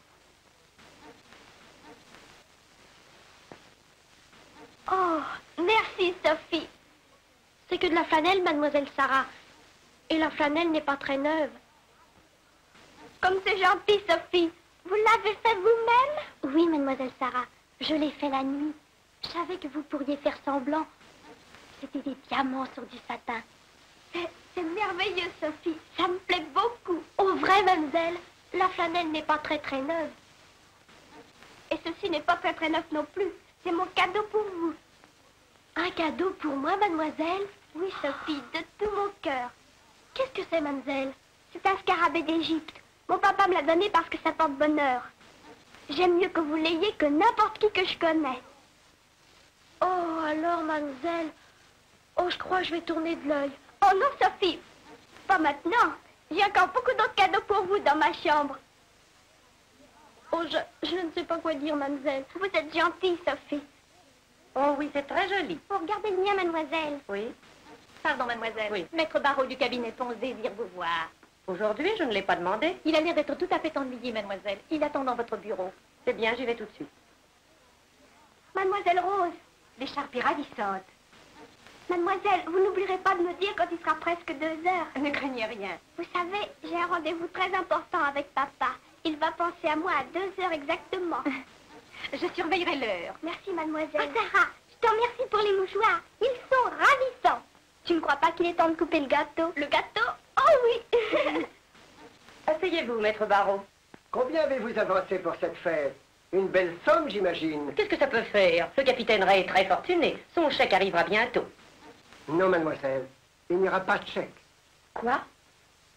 Oh, merci, Sophie. C'est que de la flanelle, mademoiselle Sarah. Et la flanelle n'est pas très neuve. Comme c'est gentil, Sophie. Vous l'avez fait vous-même? Oui, mademoiselle Sarah. Je l'ai fait la nuit. Je savais que vous pourriez faire semblant. C'était des diamants sur du satin. C'est merveilleux, Sophie. Ça me plaît beaucoup. Oh, vrai, mademoiselle. La flanelle n'est pas très très neuve. Et ceci n'est pas très très neuf non plus. C'est mon cadeau pour vous. Un cadeau pour moi, mademoiselle? Oui, Sophie, de tout mon cœur. Qu'est-ce que c'est, mademoiselle? C'est un scarabée d'Égypte. Mon papa me l'a donné parce que ça porte bonheur. J'aime mieux que vous l'ayez que n'importe qui que je connais. Oh, alors, mademoiselle... Oh, je crois que je vais tourner de l'œil. Oh non, Sophie, pas maintenant. J'ai encore beaucoup d'autres cadeaux pour vous dans ma chambre. Oh, je, je ne sais pas quoi dire, mademoiselle. Vous êtes gentille, Sophie. Oh oui, c'est très joli. Oh, regardez le mien, mademoiselle. Oui. Pardon, mademoiselle. Oui. Maître Barreau du cabinet Ponce désire vous voir. Aujourd'hui, je ne l'ai pas demandé. Il a l'air d'être tout à fait ennuyé, mademoiselle. Il attend dans votre bureau. C'est bien, j'y vais tout de suite. Mademoiselle Rose. L'écharpe est ravissante. Mademoiselle, vous n'oublierez pas de me dire quand il sera presque deux heures. Ne craignez rien. Vous savez, j'ai un rendez-vous très important avec papa. Il va penser à moi à deux heures exactement. Je surveillerai l'heure. Merci, mademoiselle. Oh, Sarah, je te remercie pour les mouchoirs. Ils sont ravissants. Tu ne crois pas qu'il est temps de couper le gâteau? Le gâteau? Oh oui. Asseyez-vous, maître Barreau. Combien avez-vous avancé pour cette fête? Une belle somme, j'imagine. Qu'est-ce que ça peut faire? Le capitaine Ray est très fortuné. Son chèque arrivera bientôt. Non, mademoiselle. Il n'y aura pas de chèque. Quoi?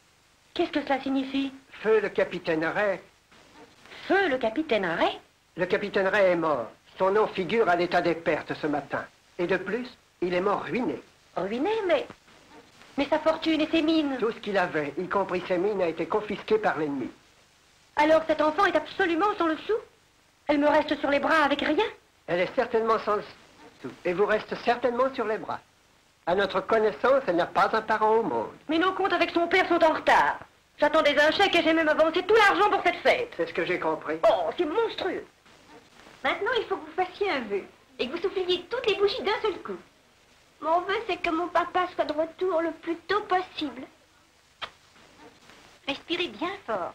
Qu'est-ce que cela signifie? Feu le capitaine Ray. Feu le capitaine Ray? Le capitaine Ray est mort. Son nom figure à l'état des pertes ce matin. Et de plus, il est mort ruiné. Ruiné, mais... Mais sa fortune et ses mines. Tout ce qu'il avait, y compris ses mines, a été confisqué par l'ennemi. Alors cet enfant est absolument sans le sou? Elle me reste sur les bras avec rien? Elle est certainement sans le sou. Et vous reste certainement sur les bras. À notre connaissance, elle n'a pas un parent au monde. Mais nos comptes avec son père sont en retard. J'attendais un chèque et j'ai même avancé tout l'argent pour cette fête. C'est ce que j'ai compris. Oh, c'est monstrueux. Maintenant, il faut que vous fassiez un vœu et que vous souffliez toutes les bougies d'un seul coup. Mon vœu, c'est que mon papa soit de retour le plus tôt possible. Respirez bien fort.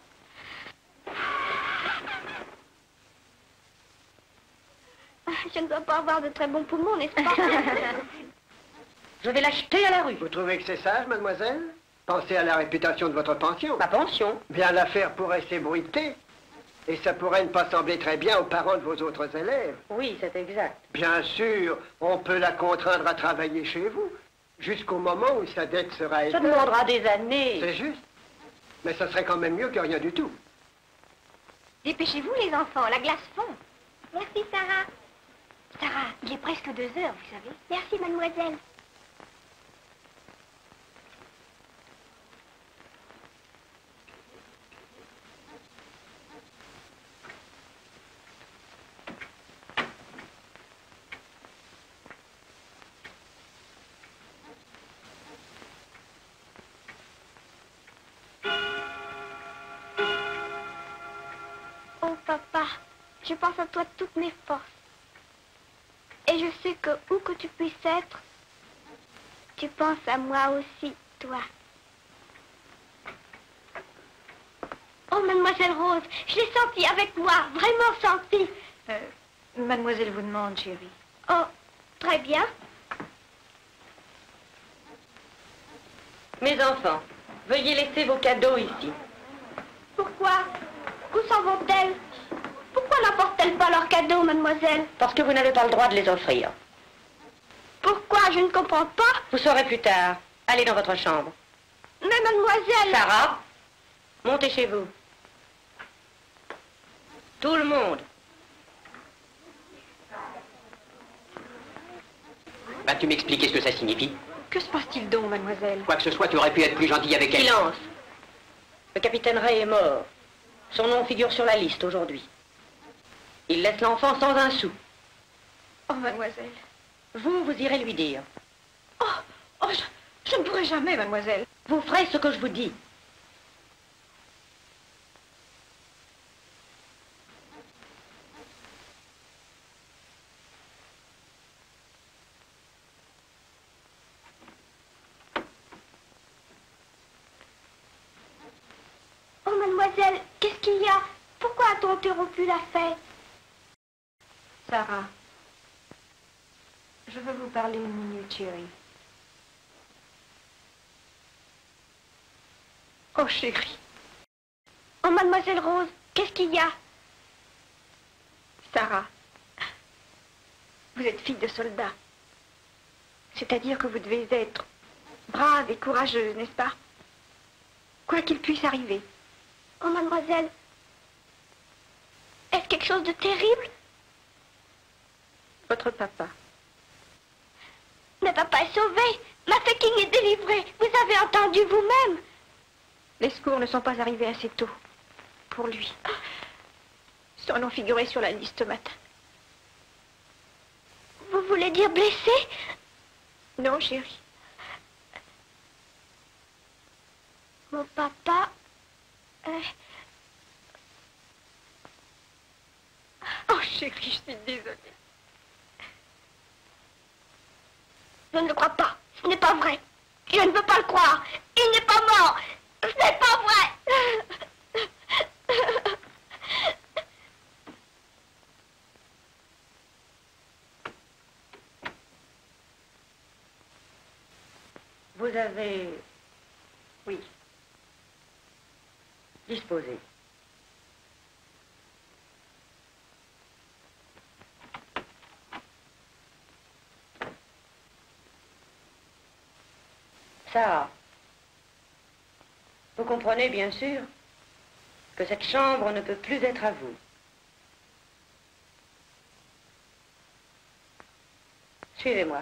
Je ne dois pas avoir de très bons poumons, n'est-ce pas? Je vais l'acheter à la rue. Vous trouvez que c'est sage, mademoiselle? Pensez à la réputation de votre pension. Ma pension? Bien, l'affaire pourrait s'ébruiter. Et ça pourrait ne pas sembler très bien aux parents de vos autres élèves. Oui, c'est exact. Bien sûr, on peut la contraindre à travailler chez vous, jusqu'au moment où sa dette sera Ça éteinte. demandera des années. C'est juste. Mais ça serait quand même mieux que rien du tout. Dépêchez-vous, les enfants, la glace fond. Merci, Sarah. Sarah, il est presque deux heures, vous savez. Merci, mademoiselle. Oh, papa, je pense à toi de toutes mes forces. Et je sais que, où que tu puisses être, tu penses à moi aussi, toi. Oh, mademoiselle Rose, je l'ai senti avec moi, vraiment senti. Euh, mademoiselle vous demande, chérie. Oh, très bien. Mes enfants, veuillez laisser vos cadeaux ici. Pourquoi? Où s'en vont-elles? Pourquoi n'apportent-elles pas leurs cadeaux, mademoiselle? Parce que vous n'avez pas le droit de les offrir. Pourquoi? Je ne comprends pas. Vous saurez plus tard. Allez dans votre chambre. Mais mademoiselle... Sarah, montez chez vous. Tout le monde. Vas-tu m'expliquer ce que ça signifie? Que se passe-t-il donc, mademoiselle? Quoi que ce soit, tu aurais pu être plus gentil avec elle. Silence. Le capitaine Ray est mort. Son nom figure sur la liste aujourd'hui. Il laisse l'enfant sans un sou. Oh, mademoiselle. Vous, vous irez lui dire. Oh, oh je, je ne pourrai jamais, mademoiselle. Vous ferez ce que je vous dis. Oh, mademoiselle, qu'est-ce qu'il y a? Pourquoi a-t-on interrompu la fête? Sarah, je veux vous parler une minute, chérie. Oh, chérie. Oh, mademoiselle Rose, qu'est-ce qu'il y a? Sarah, vous êtes fille de soldat. C'est-à-dire que vous devez être brave et courageuse, n'est-ce pas? Quoi qu'il puisse arriver. Oh, mademoiselle, est-ce quelque chose de terrible? Votre papa. Mais papa est sauvé. Mafeking est délivré. Vous avez entendu vous-même. Les secours ne sont pas arrivés assez tôt. Pour lui. Son nom figurait sur la liste ce matin. Vous voulez dire blessé? Non, chérie. Mon papa... est... Oh, chérie, je suis désolée. Je ne le crois pas. Ce n'est pas vrai. Je ne veux pas le croire. Il n'est pas mort. Ce n'est pas vrai. Vous avez... Oui. Disposez. Ça. Vous comprenez, bien sûr, que cette chambre ne peut plus être à vous. Suivez-moi.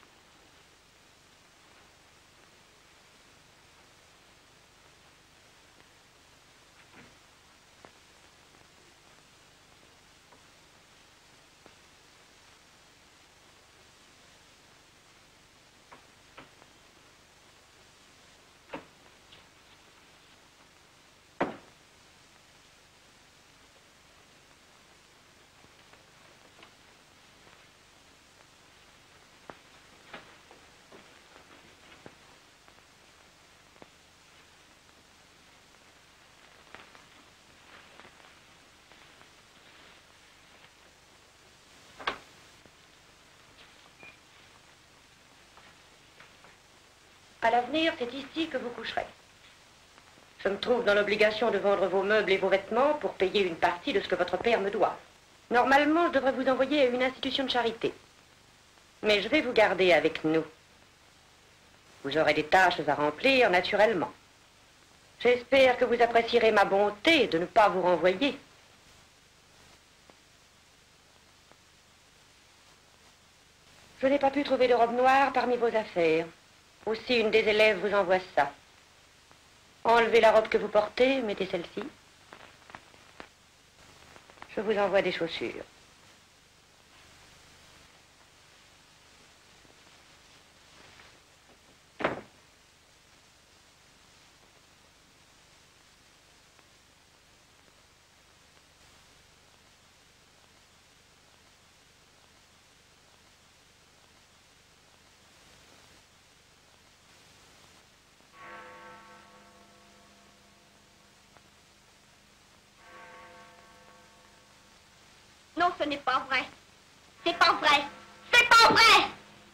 À l'avenir, c'est ici que vous coucherez. Je me trouve dans l'obligation de vendre vos meubles et vos vêtements pour payer une partie de ce que votre père me doit. Normalement, je devrais vous envoyer à une institution de charité. Mais je vais vous garder avec nous. Vous aurez des tâches à remplir naturellement. J'espère que vous apprécierez ma bonté de ne pas vous renvoyer. Je n'ai pas pu trouver de robe noire parmi vos affaires. Aussi, une des élèves vous envoie ça. Enlevez la robe que vous portez, mettez celle-ci. Je vous envoie des chaussures. Non, ce n'est pas vrai. C'est pas vrai. C'est pas vrai.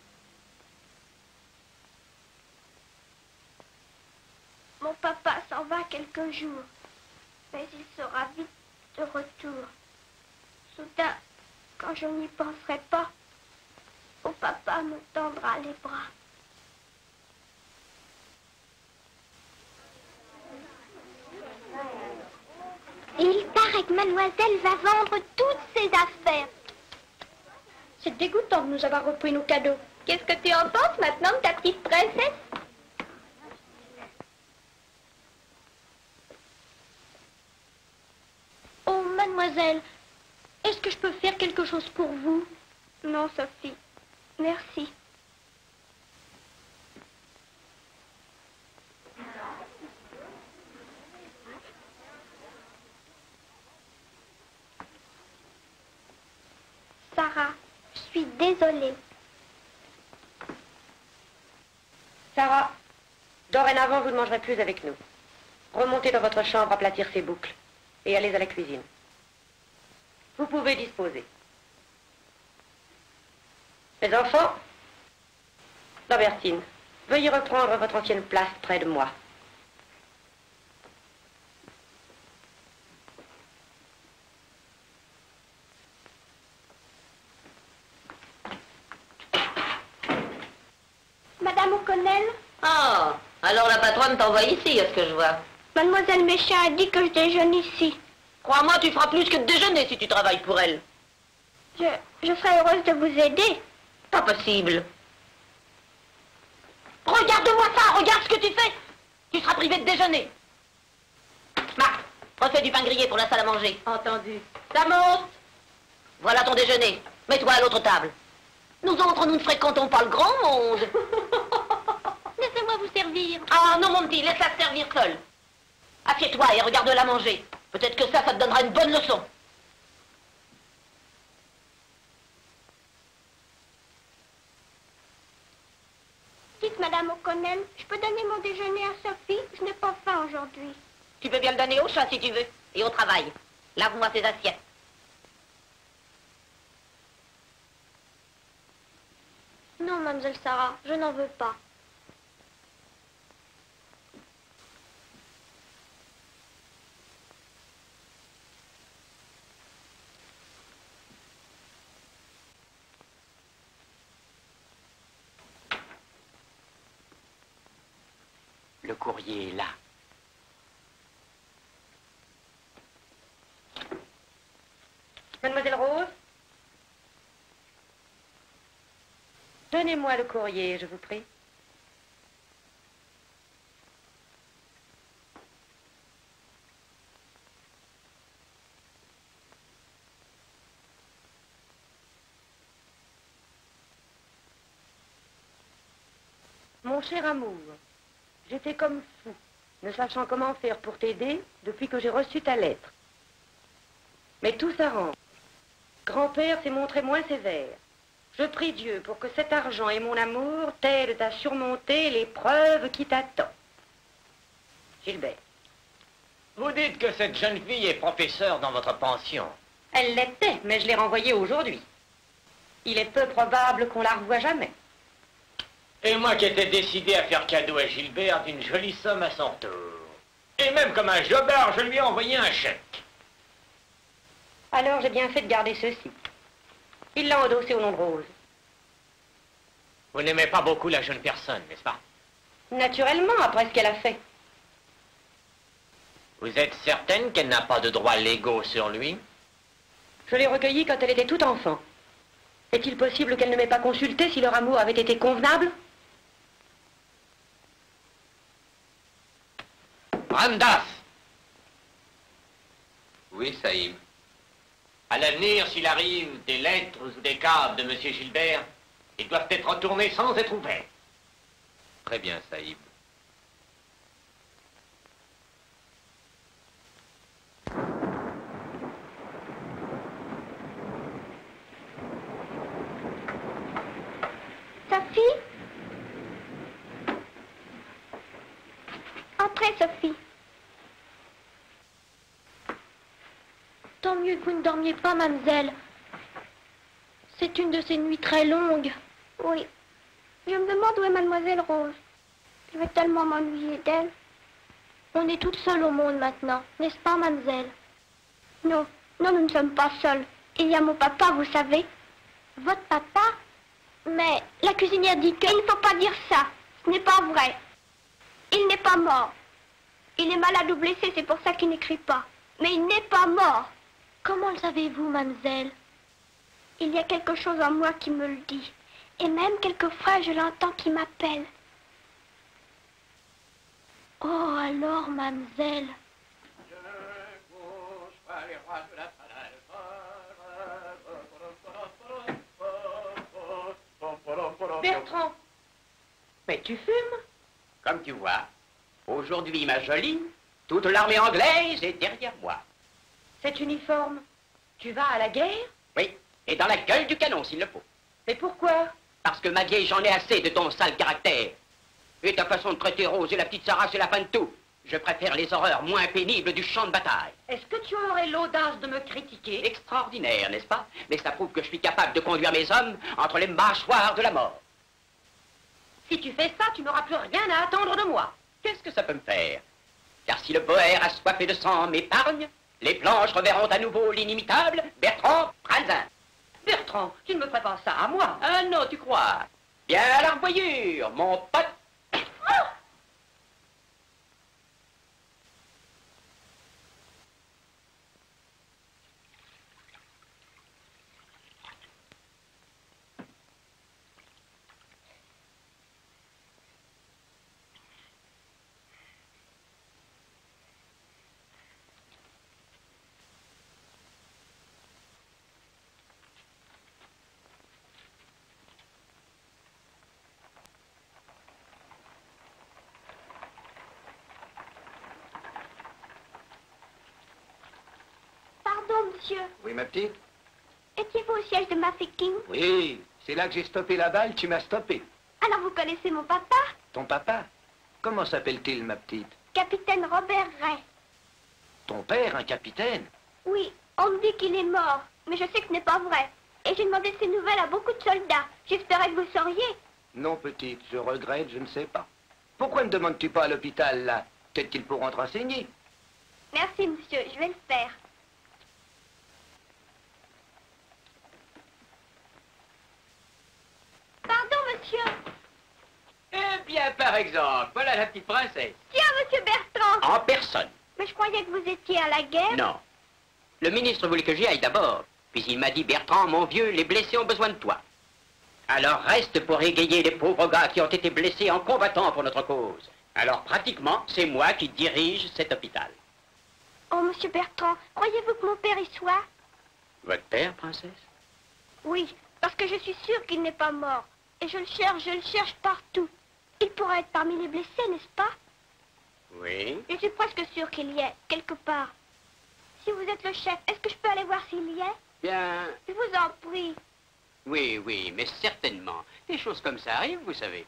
Mon papa s'en va quelques jours, mais il sera vite de retour. Soudain, quand je n'y penserai pas, mon papa me tendra les bras. Il paraît que mademoiselle va vendre toutes ses affaires. C'est dégoûtant de nous avoir repris nos cadeaux. Qu'est-ce que tu en penses maintenant de ta petite princesse? Oh, mademoiselle, est-ce que je peux faire quelque chose pour vous? Non, Sophie. Merci. Sarah, je suis désolée. Sarah, dorénavant, vous ne mangerez plus avec nous. Remontez dans votre chambre, aplatir ces boucles, et allez à la cuisine. Vous pouvez disposer. Les enfants, Lambertine, veuillez reprendre votre ancienne place près de moi. Madame O'Connell? Ah, alors la patronne t'envoie ici, est-ce que je vois? Mademoiselle Méchin a dit que je déjeune ici. Crois-moi, tu feras plus que de déjeuner si tu travailles pour elle. Je, je serais heureuse de vous aider. Pas possible. Regarde-moi ça, regarde ce que tu fais. Tu seras privé de déjeuner. Marc, refais du pain grillé pour la salle à manger. Entendu. Ça monte. Voilà ton déjeuner. Mets-toi à l'autre table. Nous autres, nous ne fréquentons pas le grand monde. Laissez-moi vous servir. Ah non, mon petit, laisse-la se servir seule. Assieds-toi et regarde-la manger. Peut-être que ça, ça te donnera une bonne leçon. Dites, Madame O'Connell, je peux donner mon déjeuner à Sophie? Je n'ai pas faim aujourd'hui. Tu peux bien le donner au chat si tu veux. Et au travail. Lave-moi tes assiettes. Non, mademoiselle Sarah, je n'en veux pas. Le courrier est là. Mademoiselle Rose? Donnez-moi le courrier, je vous prie. Mon cher amour, j'étais comme fou, ne sachant comment faire pour t'aider depuis que j'ai reçu ta lettre. Mais tout s'arrange. Grand-père s'est montré moins sévère. Je prie Dieu pour que cet argent et mon amour t'aident à surmonter l'épreuve qui t'attend. Gilbert. Vous dites que cette jeune fille est professeure dans votre pension. Elle l'était, mais je l'ai renvoyée aujourd'hui. Il est peu probable qu'on la revoie jamais. Et moi qui étais décidé à faire cadeau à Gilbert d'une jolie somme à son retour. Et même comme un jobard, je lui ai envoyé un chèque. Alors j'ai bien fait de garder ceci. Il l'a endossé au nom de Rose. Vous n'aimez pas beaucoup la jeune personne, n'est-ce pas? Naturellement, après ce qu'elle a fait. Vous êtes certaine qu'elle n'a pas de droits légaux sur lui? Je l'ai recueillie quand elle était toute enfant. Est-il possible qu'elle ne m'ait pas consulté si leur amour avait été convenable? Ramdas! Oui, Saïm. À l'avenir, s'il arrive des lettres ou des cartes de Monsieur Gilbert, ils doivent être retournés sans être ouverts. Très bien, Saïm. Sophie? Entrez, Sophie. Tant mieux que vous ne dormiez pas, mademoiselle. C'est une de ces nuits très longues. Oui. Je me demande où est mademoiselle Rose. Je vais tellement m'ennuyer d'elle. On est toutes seules au monde maintenant, n'est-ce pas, mademoiselle? Non, non, nous ne sommes pas seules. Il y a mon papa, vous savez. Votre papa? Mais la cuisinière dit qu'il ne faut pas dire ça. Ce n'est pas vrai. Il n'est pas mort. Il est malade ou blessé, c'est pour ça qu'il n'écrit pas. Mais il n'est pas mort. Comment le savez-vous, mademoiselle? Il y a quelque chose en moi qui me le dit. Et même quelquefois, je l'entends qui m'appelle. Oh, alors, mademoiselle. Bertrand, mais tu fumes? Comme tu vois, aujourd'hui, ma jolie, toute l'armée anglaise est derrière moi. Cet uniforme, tu vas à la guerre? Oui, et dans la gueule du canon, s'il le faut. Mais pourquoi? Parce que, ma vieille, j'en ai assez de ton sale caractère. Et ta façon de traiter Rose et la petite Sarah, c'est la fin de tout. Je préfère les horreurs moins pénibles du champ de bataille. Est-ce que tu aurais l'audace de me critiquer? Extraordinaire, n'est-ce pas? Mais ça prouve que je suis capable de conduire mes hommes entre les mâchoires de la mort. Si tu fais ça, tu n'auras plus rien à attendre de moi. Qu'est-ce que ça peut me faire? Car si le poète assoiffé de sang m'épargne, les planches reverront à nouveau l'inimitable Bertrand Pranzin. Bertrand, tu ne me ferais pas ça à moi. Ah non, tu crois? Bien à la revoyure, mon pote. Ah! Monsieur, Oui, ma petite? étiez-vous au siège de Mafeking? Oui, c'est là que j'ai stoppé la balle, tu m'as stoppé. Alors vous connaissez mon papa? Ton papa? Comment s'appelle-t-il, ma petite? Capitaine Robert Ray. Ton père, un capitaine? Oui, on me dit qu'il est mort, mais je sais que ce n'est pas vrai. Et j'ai demandé ces nouvelles à beaucoup de soldats. J'espérais que vous sauriez. Non, petite, je regrette, je ne sais pas. Pourquoi ne demandes-tu pas à l'hôpital, là? Peut-être qu'ils pourront te renseigner. Merci, monsieur, je vais le faire. Pardon, monsieur. Eh bien, par exemple, voilà la petite princesse. Tiens, monsieur Bertrand. En personne. Mais je croyais que vous étiez à la guerre. Non. Le ministre voulait que j'y aille d'abord. Puis il m'a dit, Bertrand, mon vieux, les blessés ont besoin de toi. Alors reste pour égayer les pauvres gars qui ont été blessés en combattant pour notre cause. Alors pratiquement, c'est moi qui dirige cet hôpital. Oh, monsieur Bertrand, croyez-vous que mon père y soit? Votre père, princesse? Oui, parce que je suis sûre qu'il n'est pas mort. Et je le cherche, je le cherche partout. Il pourrait être parmi les blessés, n'est-ce pas? Oui. Je suis presque sûre qu'il y est, quelque part. Si vous êtes le chef, est-ce que je peux aller voir s'il y est? Bien... Je vous en prie. Oui, oui, mais certainement. Des choses comme ça arrivent, vous savez.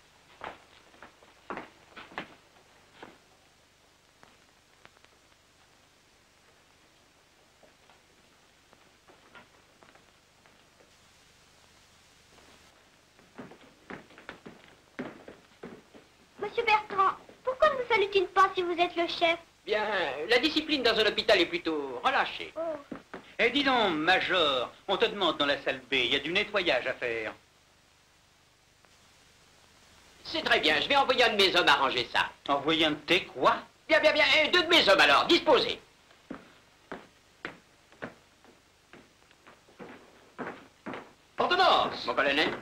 Monsieur Bertrand, pourquoi ne vous salue-t-il pas si vous êtes le chef? Bien, la discipline dans un hôpital est plutôt relâchée. Oh. Eh, dis donc, Major, on te demande dans la salle B, il y a du nettoyage à faire. C'est très bien, je vais envoyer un de mes hommes arranger ça. Envoyer un de tes quoi? Bien, bien, bien, et deux de mes hommes alors, disposez. Ordonnance! Mon colonel?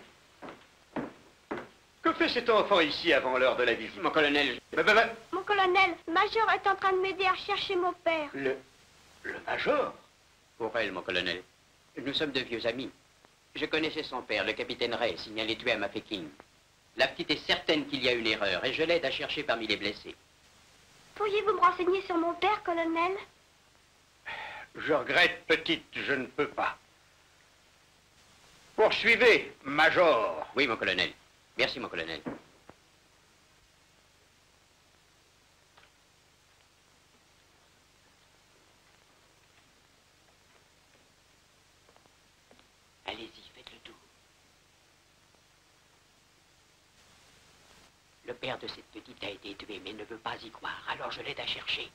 Que fait cet enfant ici avant l'heure de la visite? Mon colonel, je... Ben, ben, ben, Mon colonel, Major est en train de m'aider à chercher mon père. Le... le Major? Pour elle, mon colonel. Nous sommes de vieux amis. Je connaissais son père, le capitaine Ray, signalé tué à Mafeking. La petite est certaine qu'il y a une erreur et je l'aide à chercher parmi les blessés. Pourriez-vous me renseigner sur mon père, colonel? Je regrette, petite, je ne peux pas. Poursuivez, Major. Oui, mon colonel. Merci, mon colonel. Allez-y, faites le tour. Le père de cette petite a été tué, mais ne veut pas y croire. Alors je l'aide à chercher.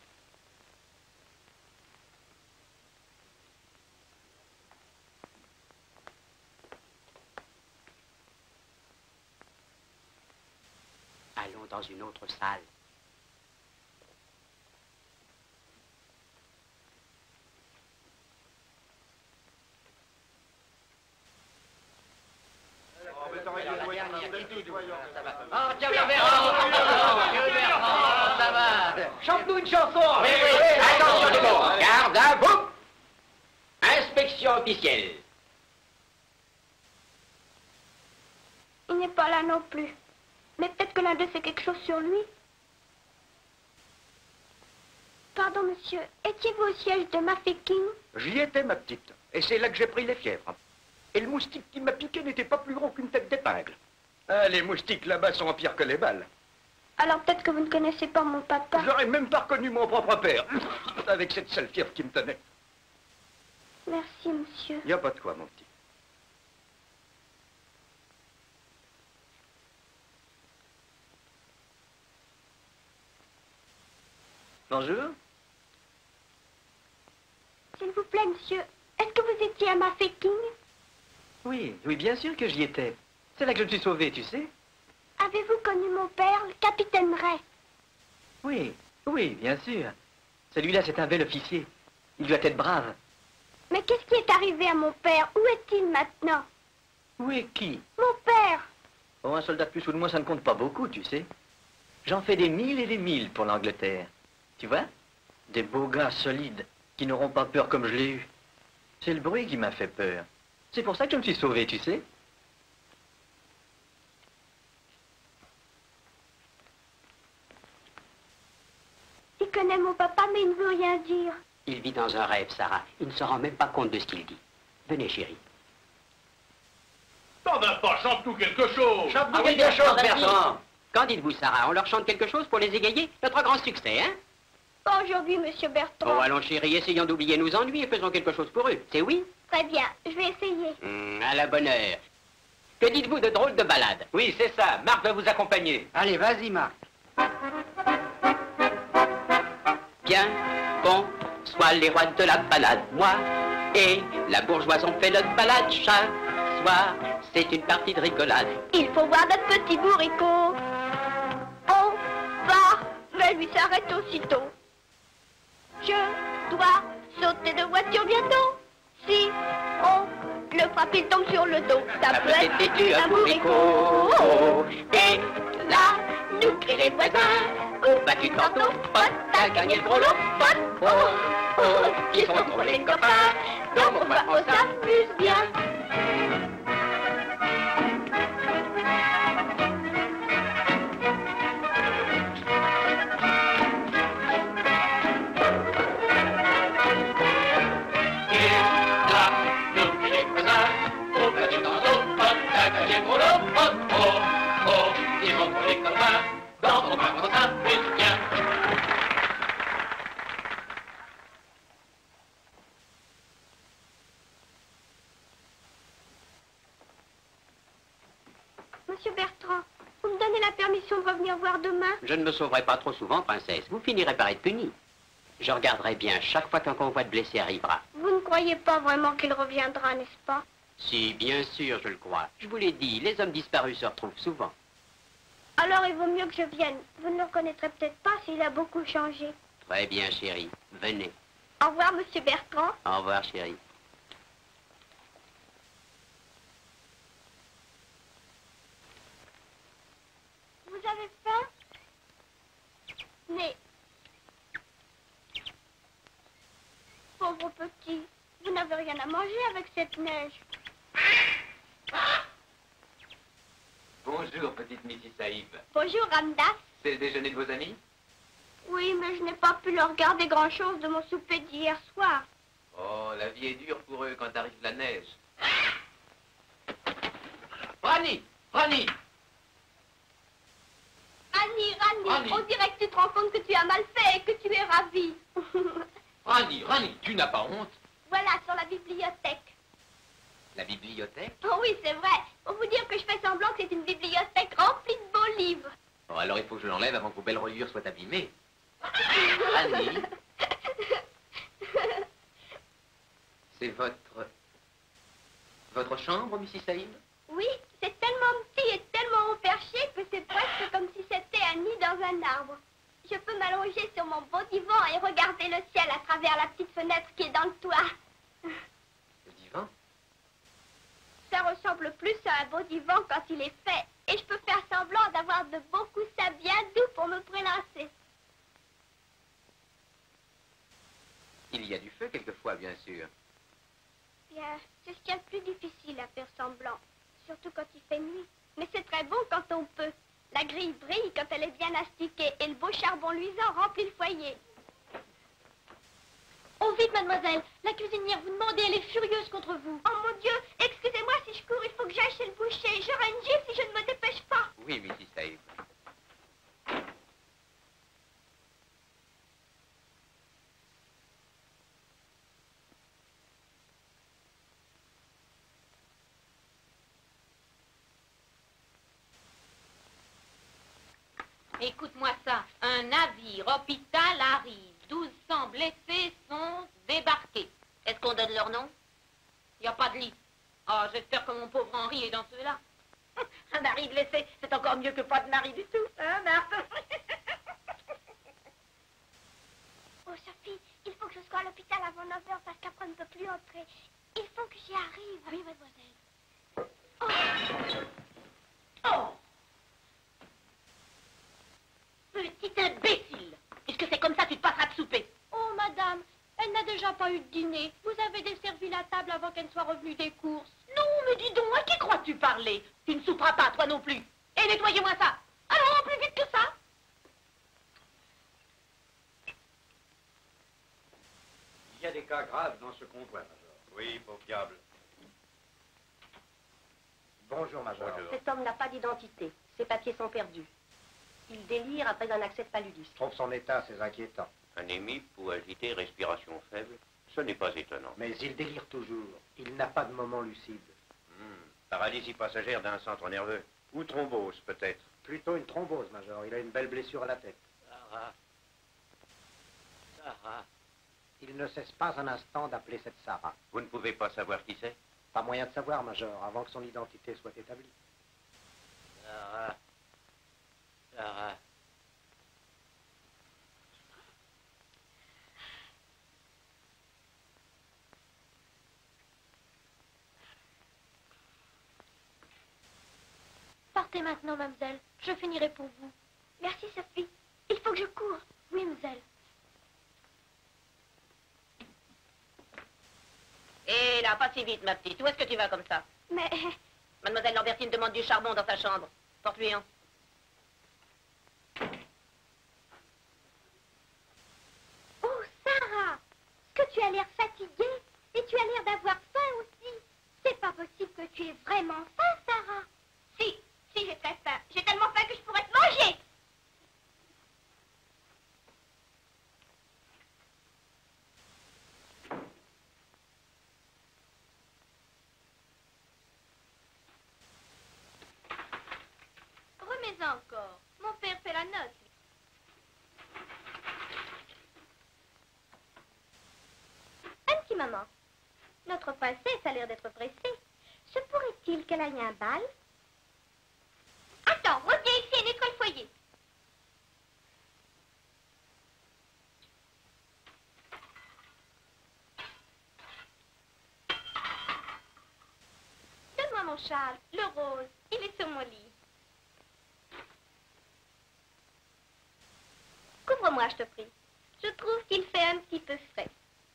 Allons dans une autre salle. Ah, tiens, Bertrand, ça va. Chante-nous une chanson. Oui, oui, attention tout le monde. Garde à vous. Inspection officielle. Il n'est pas là non plus. Mais peut-être que l'un d'eux sait quelque chose sur lui. Pardon, monsieur. Étiez-vous au siège de Mafeking? J'y étais, ma petite. Et c'est là que j'ai pris les fièvres. Et le moustique qui m'a piqué n'était pas plus gros qu'une tête d'épingle. Ah, les moustiques là-bas sont pires que les balles. Alors peut-être que vous ne connaissez pas mon papa. J'aurais même pas reconnu mon propre père. Avec cette sale fièvre qui me tenait. Merci, monsieur. Y a pas de quoi, mon petit. Bonjour. S'il vous plaît, monsieur, est-ce que vous étiez à Mafeking? Oui, oui, bien sûr que j'y étais. C'est là que je me suis sauvé, tu sais. Avez-vous connu mon père, le capitaine Ray? Oui, oui, bien sûr. Celui-là, c'est un bel officier. Il doit être brave. Mais qu'est-ce qui est arrivé à mon père? Où est-il maintenant? Où est qui? Mon père! Oh, un soldat de plus ou de moins, ça ne compte pas beaucoup, tu sais. J'en fais des mille et des mille pour l'Angleterre. Tu vois? Des beaux gars solides, qui n'auront pas peur comme je l'ai eu. C'est le bruit qui m'a fait peur. C'est pour ça que je me suis sauvé, tu sais. Il connaît mon papa, mais il ne veut rien dire. Il vit dans un rêve, Sarah. Il ne se rend même pas compte de ce qu'il dit. Venez, chérie. T'en as pas, chante-nous quelque chose. Chante-nous quelque chose, Bertrand. Qu'en dites-vous, Sarah? On leur chante quelque chose pour les égayer? Notre grand succès, hein? Pas aujourd'hui, monsieur Bertrand. Oh, allons, chérie, essayons d'oublier nos ennuis et faisons quelque chose pour eux. C'est oui? Très bien, je vais essayer. Hum, à la bonne heure. Que dites-vous de drôles de balades? Oui, c'est ça. Marc va vous accompagner. Allez, vas-y, Marc. Bien, bon, soit les rois de la balade, moi et la bourgeoise, on fait notre balade chaque soir. C'est une partie de rigolade. Il faut voir notre petit bourricot. On va, mais lui s'arrête aussitôt. Je dois sauter de voiture bientôt. Si on le frappe, il tombe sur le dos. Ça Ça peut être têtu, un bourricot. Et là, nous crient les voisins. Oh, battu tantôt, pote, t'as gagné le gros lot, pote. Oh, oh, ils sont trop les copains. Dans mon coin, on s'amuse bien. Monsieur Bertrand, vous me donnez la permission de revenir voir demain? Je ne me sauverai pas trop souvent, princesse. Vous finirez par être punie. Je regarderai bien chaque fois qu'un convoi de blessés arrivera. Vous ne croyez pas vraiment qu'il reviendra, n'est-ce pas? Si, bien sûr, je le crois. Je vous l'ai dit, les hommes disparus se retrouvent souvent. Alors il vaut mieux que je vienne. Vous ne le reconnaîtrez peut-être pas s'il a beaucoup changé. Très bien, chérie. Venez. Au revoir, monsieur Bertrand. Au revoir, chérie. Vous avez faim? Mais... Pauvre petit, vous n'avez rien à manger avec cette neige. Bonjour, petite Missus Saïb. Bonjour, Ramdas. C'est le déjeuner de vos amis? Oui, mais je n'ai pas pu leur garder grand-chose de mon souper d'hier soir. Oh, la vie est dure pour eux quand arrive la neige. Rani! Rani! Rani, Rani, Rani. on dirait que tu te rends compte que tu as mal fait et que tu es ravi. Rani, Rani, tu n'as pas honte? Voilà, sur la bibliothèque. La bibliothèque? Oh oui, c'est vrai. Pour vous dire que je fais semblant que c'est une bibliothèque remplie de beaux livres. Oh, alors il faut que je l'enlève avant que vos belles reliures soient abîmées. Rani, c'est votre... votre chambre, Missus Saïb? Oui, c'est tellement petit et tellement haut perché que c'est presque comme si c'était un nid dans un arbre. Je peux m'allonger sur mon beau divan et regarder le ciel à travers la petite fenêtre qui est dans le toit. Le divan? Ça ressemble plus à un beau divan quand il est fait. Et je peux faire semblant d'avoir de beaux coussins bien doux pour me prélasser. Il y a du feu quelquefois, bien sûr. Bien, c'est ce qu'il y a de plus difficile à faire semblant. Surtout quand il fait nuit. Mais c'est très bon quand on peut. La grille brille quand elle est bien astiquée et le beau charbon luisant remplit le foyer. Oh, vite, mademoiselle. La cuisinière vous demandait, elle est furieuse contre vous. Oh mon Dieu, excusez-moi si je cours, il faut que j'aille chez le boucher. J'aurai une gifle si je ne me dépêche pas. Oui, Missus Saïb. Écoute-moi ça. Un navire hôpital arrive. douze cents blessés sont débarqués. Est-ce qu'on donne leur nom? Il n'y a pas de lit. Oh, j'espère que mon pauvre Henri est dans ceux-là. Un mari blessé, c'est encore mieux que pas de mari du tout, hein, Marthe? Oh Sophie, il faut que je sois à l'hôpital avant neuf heures parce qu'après on ne peut plus entrer. Il faut que j'y arrive. Oui, mademoiselle. Oh. Oh! Petit imbécile! Puisque c'est comme ça, tu te passeras de souper. Oh, madame, elle n'a déjà pas eu de dîner. Vous avez desservi la table avant qu'elle soit revenue des courses. Non, mais dis donc, à qui crois-tu parler? Tu ne souperas pas, toi non plus. Et nettoyez-moi ça. Alors, plus vite que ça. Il y a des cas graves dans ce convoi, Major. Oui, pauvre diable. Bonjour, Major. Bonjour. Cet homme n'a pas d'identité. Ses papiers sont perdus. Il délire après un accès de paludisme. Je trouve son état assez inquiétant. Anémie ou agité, respiration faible, ce n'est pas étonnant. Mais il délire toujours. Il n'a pas de moment lucide. Hmm, paralysie passagère d'un centre nerveux. Ou thrombose, peut-être. Plutôt une thrombose, Major. Il a une belle blessure à la tête. Sarah. Sarah. Il ne cesse pas un instant d'appeler cette Sarah. Vous ne pouvez pas savoir qui c'est? Pas moyen de savoir, Major, avant que son identité soit établie. Sarah. Sarah. Partez maintenant, mademoiselle. Je finirai pour vous. Merci, Sophie. Il faut que je cours. Oui, mademoiselle. Et là, pas si vite, ma petite. Où est-ce que tu vas comme ça? Mais... Mademoiselle Lambertine demande du charbon dans sa chambre. Porte-lui un. Oh, Sarah! Que tu as l'air fatiguée et tu as l'air d'avoir faim aussi. C'est pas possible que tu aies vraiment faim, Sarah. Si, si, j'ai très faim. J'ai tellement faim que je pourrais te manger. Remets-en encore. Mon père fait la note. Un petit moment. Notre princesse a l'air d'être pressée. Se pourrait-il qu'elle aille à un bal? Attends, reviens ici et nettoie le foyer. Donne-moi mon châle, le rose. Il est sur mon lit. Couvre-moi, je te prie. Je trouve qu'il fait un petit peu frais.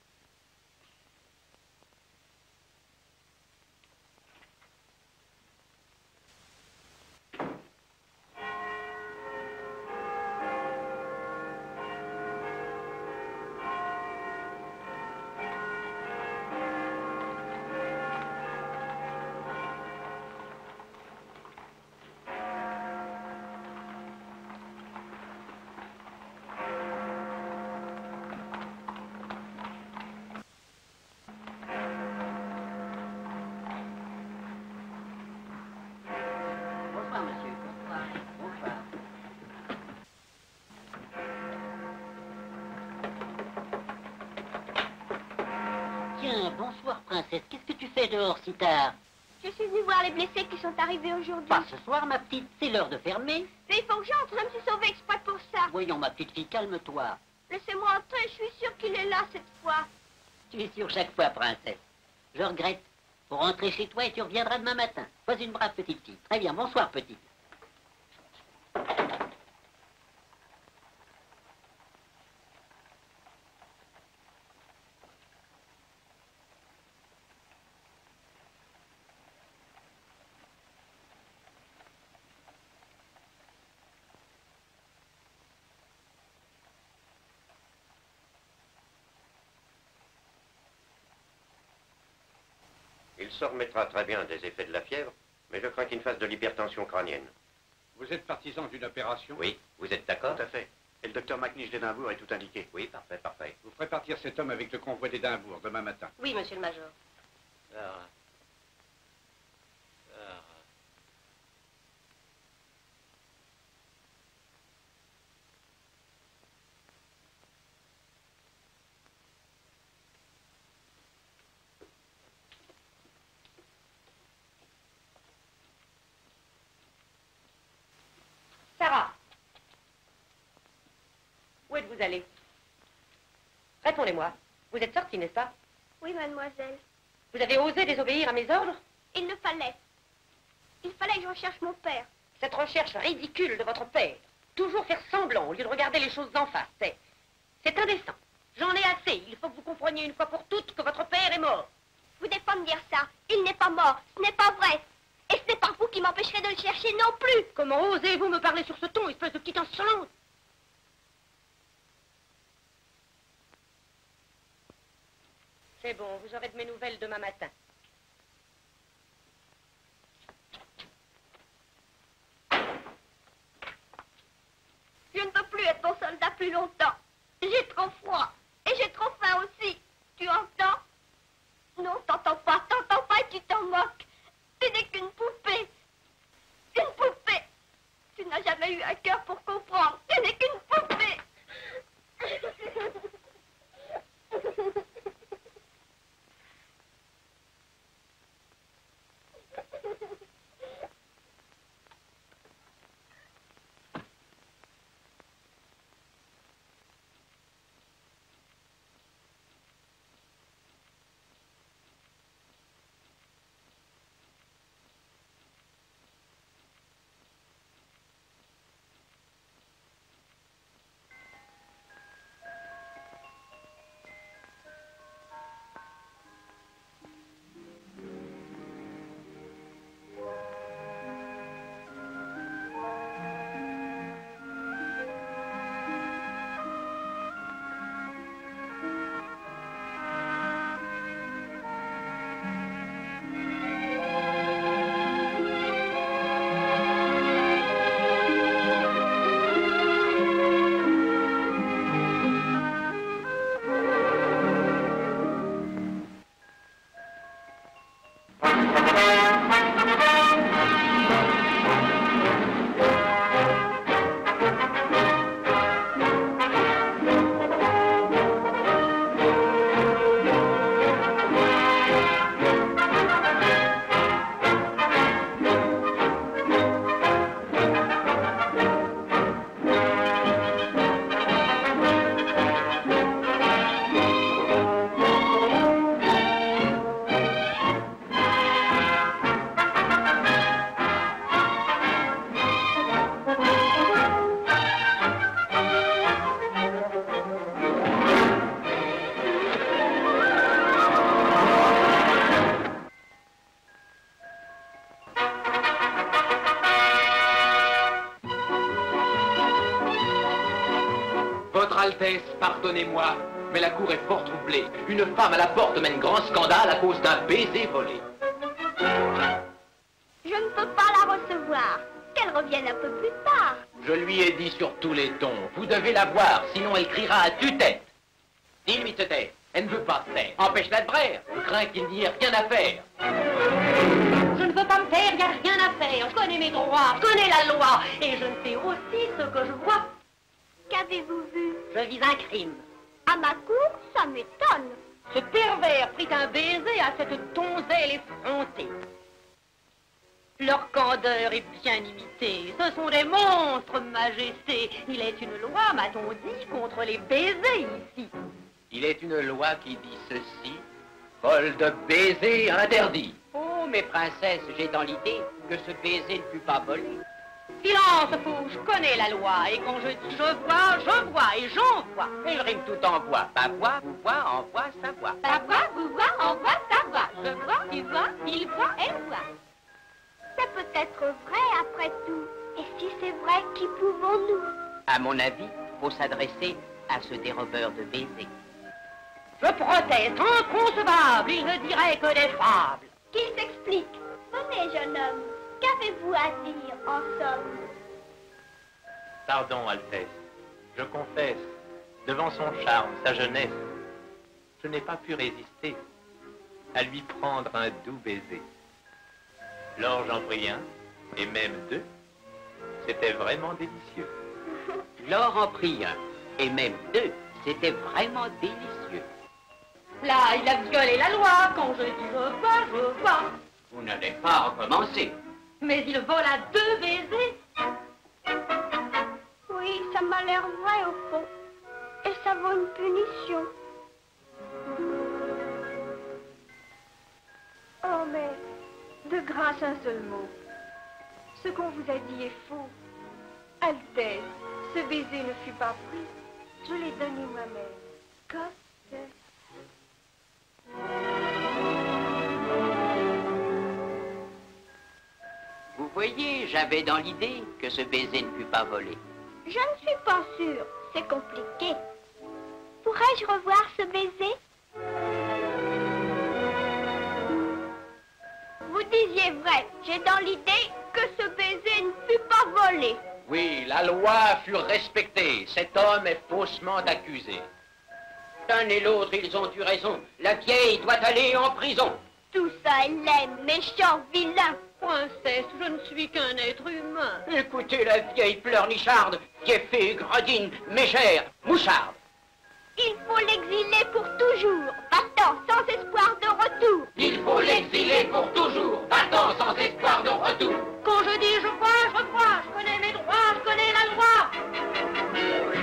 Tiens, bonsoir, princesse. Qu'est-ce que tu fais dehors si tard? Je suis venue voir les blessés qui sont arrivés aujourd'hui. Pas ce soir, ma petite. C'est l'heure de fermer. Mais il faut que j'entre, je me suis sauvée exprès pour ça. Voyons, ma petite fille, calme-toi. Laissez-moi entrer, je suis sûre qu'il est là cette fois. Tu es sûre chaque fois, princesse. Je regrette. Faut rentrer chez toi et tu reviendras demain matin. Sois une brave petite fille. Très bien, bonsoir, petite. Il se remettra très bien des effets de la fièvre, mais je crains qu'il ne fasse de l'hypertension crânienne. Vous êtes partisan d'une opération? Oui, vous êtes d'accord? Tout à fait. Et le docteur McNish d'Édimbourg est tout indiqué. Oui, parfait, parfait. Vous ferez partir cet homme avec le convoi d'Édimbourg demain matin. Oui, monsieur le major. Sarah. Sarah. Sarah. Où êtes-vous allée? Répondez-moi. Vous êtes sortie, n'est-ce pas? Oui, mademoiselle. Vous avez osé désobéir à mes ordres? Il le fallait. Il fallait que je recherche mon père. Cette recherche ridicule de votre père. Toujours faire semblant au lieu de regarder les choses en face. C'est... c'est indécent. J'en ai assez. Il faut que vous compreniez une fois pour toutes que votre père est mort. Vous n'êtes pas me dire ça. Il n'est pas mort. Ce n'est pas vrai. Et ce n'est pas vous qui m'empêcherez de le chercher non plus. Comment osez-vous me parler sur ce ton, espèce de petite insolente? C'est bon, vous aurez de mes nouvelles demain matin. Je ne peux plus être ton soldat plus longtemps. J'ai trop froid. Et j'ai trop faim aussi. Tu entends? Non, t'entends pas, t'entends pas et tu t'en moques. Tu n'es qu'une poupée. Une poupée. Tu n'as jamais eu un cœur pour comprendre. Tu n'es qu'une poupée. Altesse, pardonnez-moi, mais la cour est fort troublée. Une femme à la porte mène grand scandale à cause d'un baiser volé. Je ne peux pas la recevoir. Qu'elle revienne un peu plus tard. Je lui ai dit sur tous les tons, vous devez la voir, sinon elle criera à tue-tête. Dis-lui de se taire, elle ne veut pas se taire. Empêche-la de braire, je crains qu'il n'y ait rien à faire. Je ne veux pas me taire, il n'y a rien à faire. Je connais mes droits, je connais la loi. Et je sais aussi ce que je vois. Qu'avez-vous vu? Je vis un crime. À ma cour, ça m'étonne. Ce pervers prit un baiser à cette donzelle effrontée. Leur candeur est bien imitée. Ce sont des monstres, majesté. Il est une loi, m'a-t-on dit, contre les baisers ici. Il est une loi qui dit ceci, vol de baiser interdit. Oh, mes princesses, j'ai dans l'idée que ce baiser ne fut pas volé. Silence, fou, je connais la loi. Et quand je dis je vois, je vois et j'en vois. Elle rime tout en voix. Pas voix, vous voix, en voix, ça voix. Pas voix, vous voix, on voit, ça voit. Je vois, tu vois, il voit, elle voit. C'est peut-être vrai après tout. Et si c'est vrai, qui pouvons-nous? À mon avis, faut s'adresser à ce dérobeur de baisers. Je proteste, inconcevable, il ne dirait que des fables. Qu'il s'explique. Venez, jeune homme, qu'avez-vous à dire, en somme? Pardon, Altesse, je confesse, devant son charme, sa jeunesse, je n'ai pas pu résister à lui prendre un doux baiser. Lors j'en pris un, et même deux, c'était vraiment délicieux. Lors en prit un, et même deux, c'était vraiment délicieux. Là, il a violé la loi. Quand je dis je vois, je vois. Vous n'allez pas recommencer. Mais il vola deux baisers. Oui, ça m'a l'air vrai au fond. Et ça vaut une punition. Oh, mais de grâce un seul mot. Ce qu'on vous a dit est faux. Altesse, ce baiser ne fut pas pris. Je l'ai donné moi-même. Qu'est-ce que... Vous voyez, j'avais dans l'idée que ce baiser ne fut pas volé. Je ne suis pas sûre. C'est compliqué. Pourrais-je revoir ce baiser? Vous disiez vrai. J'ai dans l'idée que ce baiser ne fut pas volé. Oui, la loi fut respectée. Cet homme est faussement accusé. L'un et l'autre, ils ont eu raison. La vieille doit aller en prison. Tout ça, elle est méchant, vilain. Princesse, je ne suis qu'un être humain. Écoutez la vieille pleurnicharde, qui est fée, gredine, mégère, moucharde. Il faut l'exiler pour toujours, battant sans espoir de retour. Il faut l'exiler pour toujours, battant sans espoir de retour. Quand je dis je vois, je vois, je connais mes droits, je connais la loi.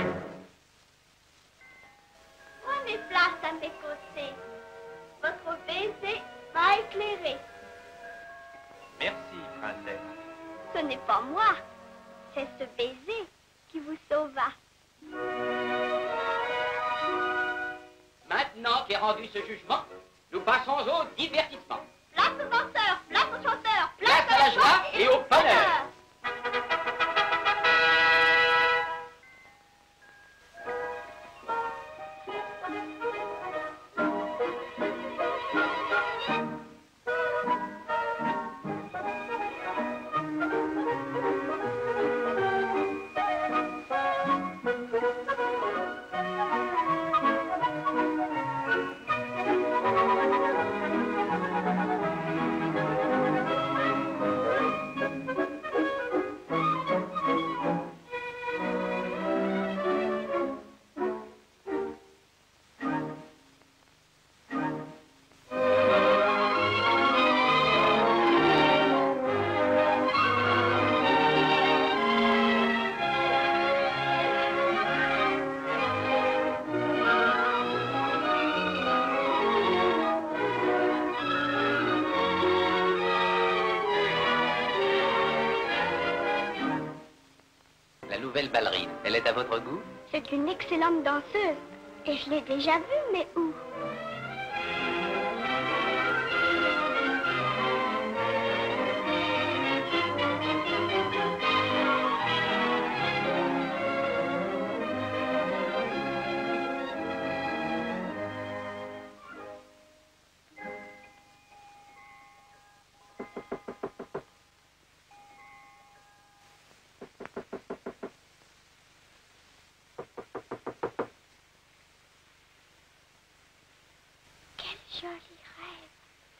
Prenez place à mes côtés. Votre baiser m'a éclairé. Merci, princesse. Ce n'est pas moi, c'est ce baiser qui vous sauva. Maintenant qu'est rendu ce jugement, nous passons au divertissement. Place aux danseurs, place aux chanteurs, Place à la joie et au bonheur. Nouvelle ballerine, elle est à votre goût? C'est une excellente danseuse. Et je l'ai déjà vue, mais où? joli rêve.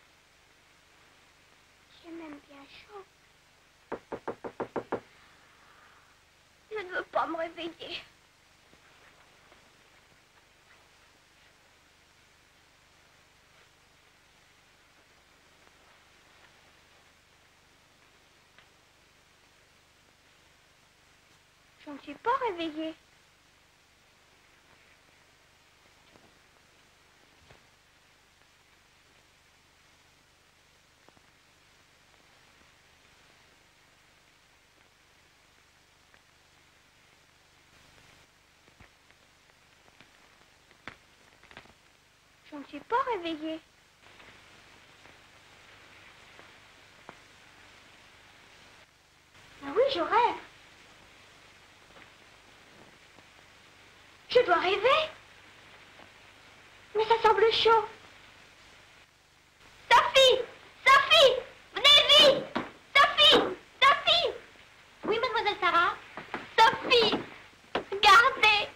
J'ai même bien chaud. Je ne veux pas me réveiller. Je ne suis pas réveillée. Je ne suis pas réveillée. Ah oui, je rêve. Je dois rêver. Mais ça semble chaud. Sophie! Sophie! Venez vite! Sophie! Sophie! Oui, mademoiselle Sarah? Sophie! Regardez!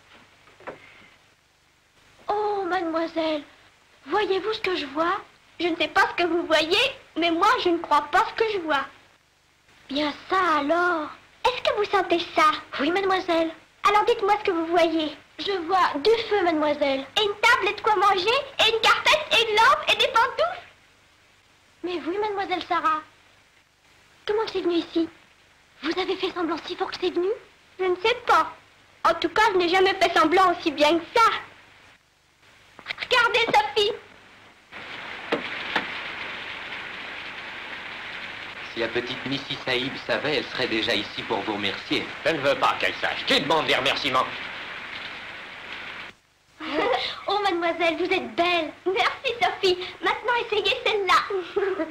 Oh, mademoiselle, voyez-vous ce que je vois? Je ne sais pas ce que vous voyez, mais moi, je ne crois pas ce que je vois. Bien ça, alors. Est-ce que vous sentez ça? Oui, mademoiselle. Alors dites-moi ce que vous voyez. Je vois du feu, mademoiselle. Et une table et de quoi manger, et une carpette, et une lampe, et des pantoufles. Mais oui, mademoiselle Sarah. Comment c'est venu ici? Vous avez fait semblant si fort que c'est venu? Je ne sais pas. En tout cas, je n'ai jamais fait semblant aussi bien que ça. Regardez, Sophie. Si la petite Missy Saïb savait, elle serait déjà ici pour vous remercier. Je ne veux pas qu'elle sache. Qui demande des remerciements? Oh, mademoiselle, vous êtes belle. Merci, Sophie. Maintenant, essayez celle-là.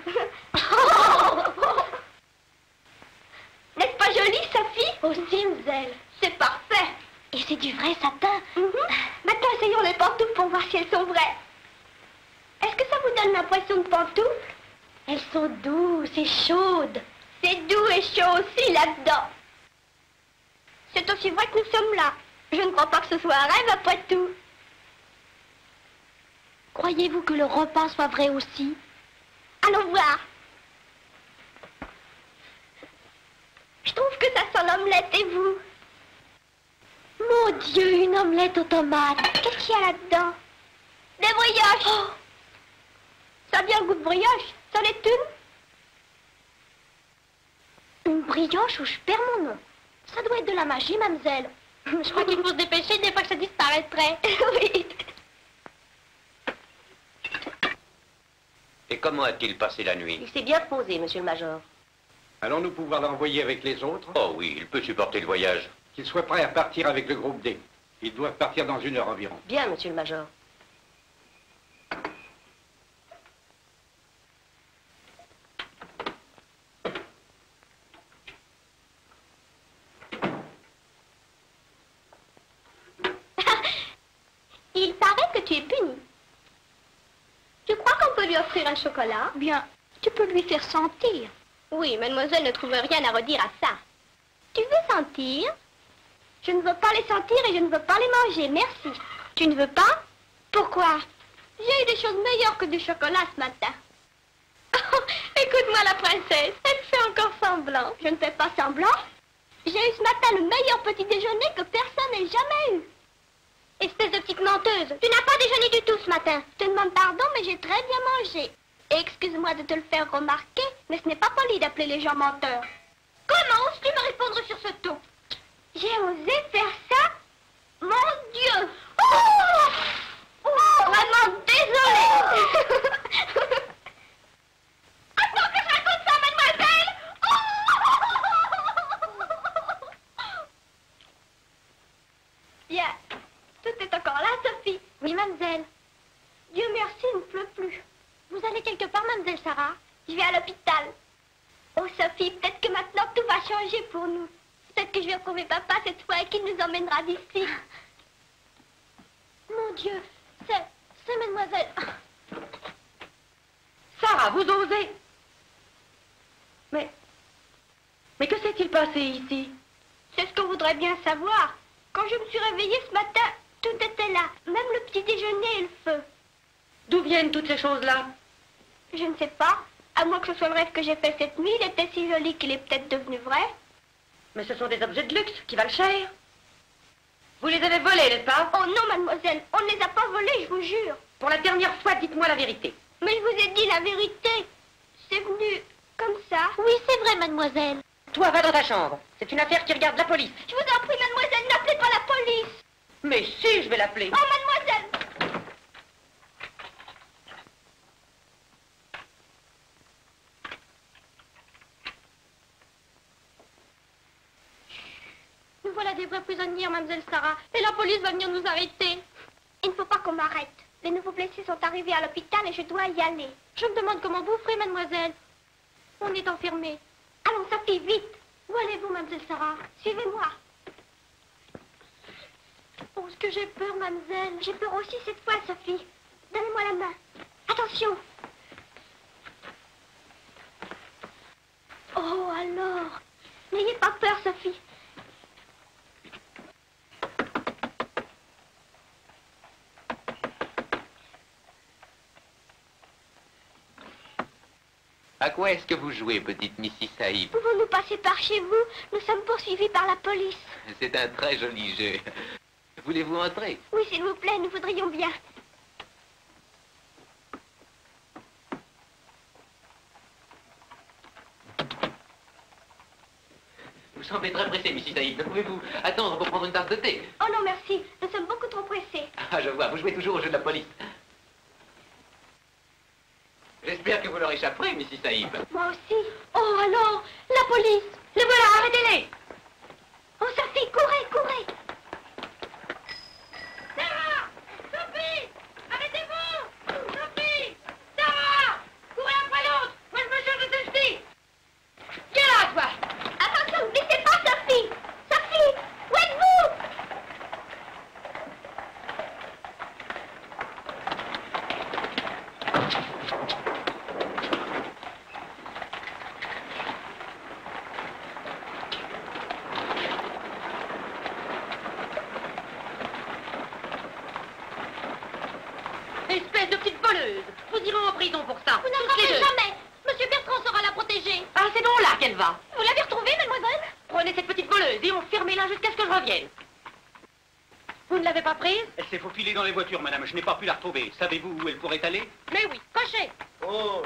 N'est-ce pas joli, Sophie? Aussi, mademoiselle. C'est parfait. Et c'est du vrai satin. Mm-hmm. Maintenant, essayons les pantoufles pour voir si elles sont vraies. Est-ce que ça vous donne l'impression de pantoufles? Elles sont douces et chaudes. C'est doux et chaud aussi là-dedans. C'est aussi vrai que nous sommes là. Je ne crois pas que ce soit un rêve après tout. Croyez-vous que le repas soit vrai aussi? Allons voir. Je trouve que ça sent l'omelette, et vous? Mon Dieu, une omelette aux tomates. Qu'est-ce qu'il y a là-dedans? Des brioches. Oh. Ça a bien le goût de brioche. Ça l'est une? Une brioche où je perds mon nom. Ça doit être de la magie, mademoiselle. Je crois qu'il faut se dépêcher des fois que ça disparaîtrait. Oui. Et comment a-t-il passé la nuit? Il s'est bien reposé, monsieur le major. Allons-nous pouvoir l'envoyer avec les autres? Oh oui, il peut supporter le voyage. Qu'il soit prêt à partir avec le groupe D. Ils doivent partir dans une heure environ. Bien, monsieur le major. Il paraît que tu es puni. Tu crois qu'on peut lui offrir un chocolat? Bien, tu peux lui faire sentir. Oui, mademoiselle ne trouve rien à redire à ça. Tu veux sentir? Je ne veux pas les sentir et je ne veux pas les manger, merci. Tu ne veux pas? Pourquoi? J'ai eu des choses meilleures que du chocolat ce matin. Oh, écoute-moi la princesse, elle fait encore semblant. Je ne fais pas semblant. J'ai eu ce matin le meilleur petit déjeuner que personne n'ait jamais eu. Espèce de petite menteuse, tu n'as pas déjeuné du tout ce matin. Je te demande pardon, mais j'ai très bien mangé. Et excuse-moi de te le faire remarquer, mais ce n'est pas poli d'appeler les gens menteurs. Comment oses-tu me répondre sur ce ton? J'ai osé faire ça? Mon Dieu! Oh! Oh, vraiment désolée! Attends que je raconte ça, mademoiselle! Oh! Bien. Tout est encore là, Sophie? Oui, mademoiselle. Dieu merci, il ne pleut plus. Vous allez quelque part, mademoiselle Sarah? Je vais à l'hôpital. Oh, Sophie, peut-être que maintenant tout va changer pour nous. Peut-être que je vais retrouver papa cette fois et qu'il nous emmènera d'ici. Mon Dieu, c'est... c'est mademoiselle... Sarah, vous osez? Mais... Mais que s'est-il passé ici? C'est ce qu'on voudrait bien savoir. Quand je me suis réveillée ce matin, tout était là. Même le petit déjeuner et le feu. D'où viennent toutes ces choses-là? Je ne sais pas. À moins que ce soit le rêve que j'ai fait cette nuit, il était si joli qu'il est peut-être devenu vrai. Mais ce sont des objets de luxe qui valent cher. Vous les avez volés, n'est-ce pas? Oh non, mademoiselle, on ne les a pas volés, je vous jure. Pour la dernière fois, dites-moi la vérité. Mais je vous ai dit la vérité. C'est venu comme ça. Oui, c'est vrai, mademoiselle. Toi, va dans ta chambre. C'est une affaire qui regarde la police. Je vous en prie, mademoiselle, n'appelez pas la police. Mais si, je vais l'appeler. Oh, mademoiselle. Nous voilà des vraies prisonnières, mademoiselle Sarah. Et la police va venir nous arrêter. Il ne faut pas qu'on m'arrête. Les nouveaux blessés sont arrivés à l'hôpital et je dois y aller. Je me demande comment vous ferez, mademoiselle. On est enfermés. Allons, Sophie, vite. Où allez-vous, mademoiselle Sarah? Suivez-moi. Oh, ce que j'ai peur, mademoiselle. J'ai peur aussi cette fois, Sophie. Donnez-moi la main. Attention. Oh, alors. N'ayez pas peur, Sophie. À quoi est-ce que vous jouez, petite Missy Saïb? Pouvons-nous passer par chez vous? Nous sommes poursuivis par la police. C'est un très joli jeu. Voulez-vous entrer? Oui, s'il vous plaît, nous voudrions bien. Vous semblez très pressé, Missy Saïb. Ne pouvez-vous attendre pour prendre une tasse de thé? Oh non, merci. Nous sommes beaucoup trop pressés. Ah, je vois. Vous jouez toujours au jeu de la police. J'espère que vous leur échapperez, Missy Saïb. Moi aussi. Oh, alors, la police. Les voilà, arrêtez-les. Oh, Sophie, courez, courez. Sarah! Sophie! Arrêtez-vous! Sophie! Sarah! Courez après l'autre! Moi, je me charge de celle-ci. Viens là, toi! Attention, ne glissez pas, Sophie! Sophie! Où êtes-vous? Espèce de petite voleuse. Vous irez en prison pour ça. Vous n'en jamais. Monsieur Bertrand saura la protéger. Ah, c'est donc là qu'elle va. Vous l'avez retrouvée, mademoiselle? Prenez cette petite voleuse et enfermez-la jusqu'à ce que je revienne. Vous ne l'avez pas prise? Elle s'est faufilée dans les voitures, madame. Je n'ai pas pu la retrouver. Savez-vous où elle pourrait aller? Mais oui, cochez. Oh.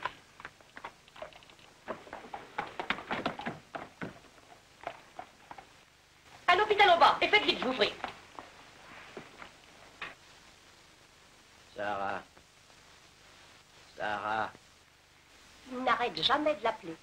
À l'hôpital en bas. Et faites vite, je vous prie. Sarah. Sarah. Il n'arrête jamais de l'appeler.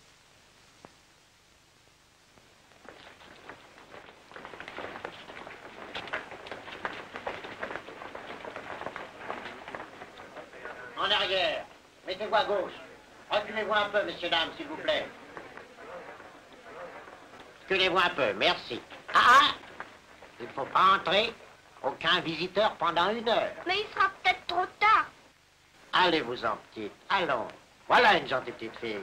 En arrière. Mettez-vous à gauche. Reculez-vous un peu, messieurs, dames, s'il vous plaît. Reculez-vous un peu, merci. Ah, ah! Il ne faut pas entrer. Aucun visiteur pendant une heure. Mais il sera peut-être trop tard. Allez-vous-en, petite. Allons. Voilà une gentille petite fille.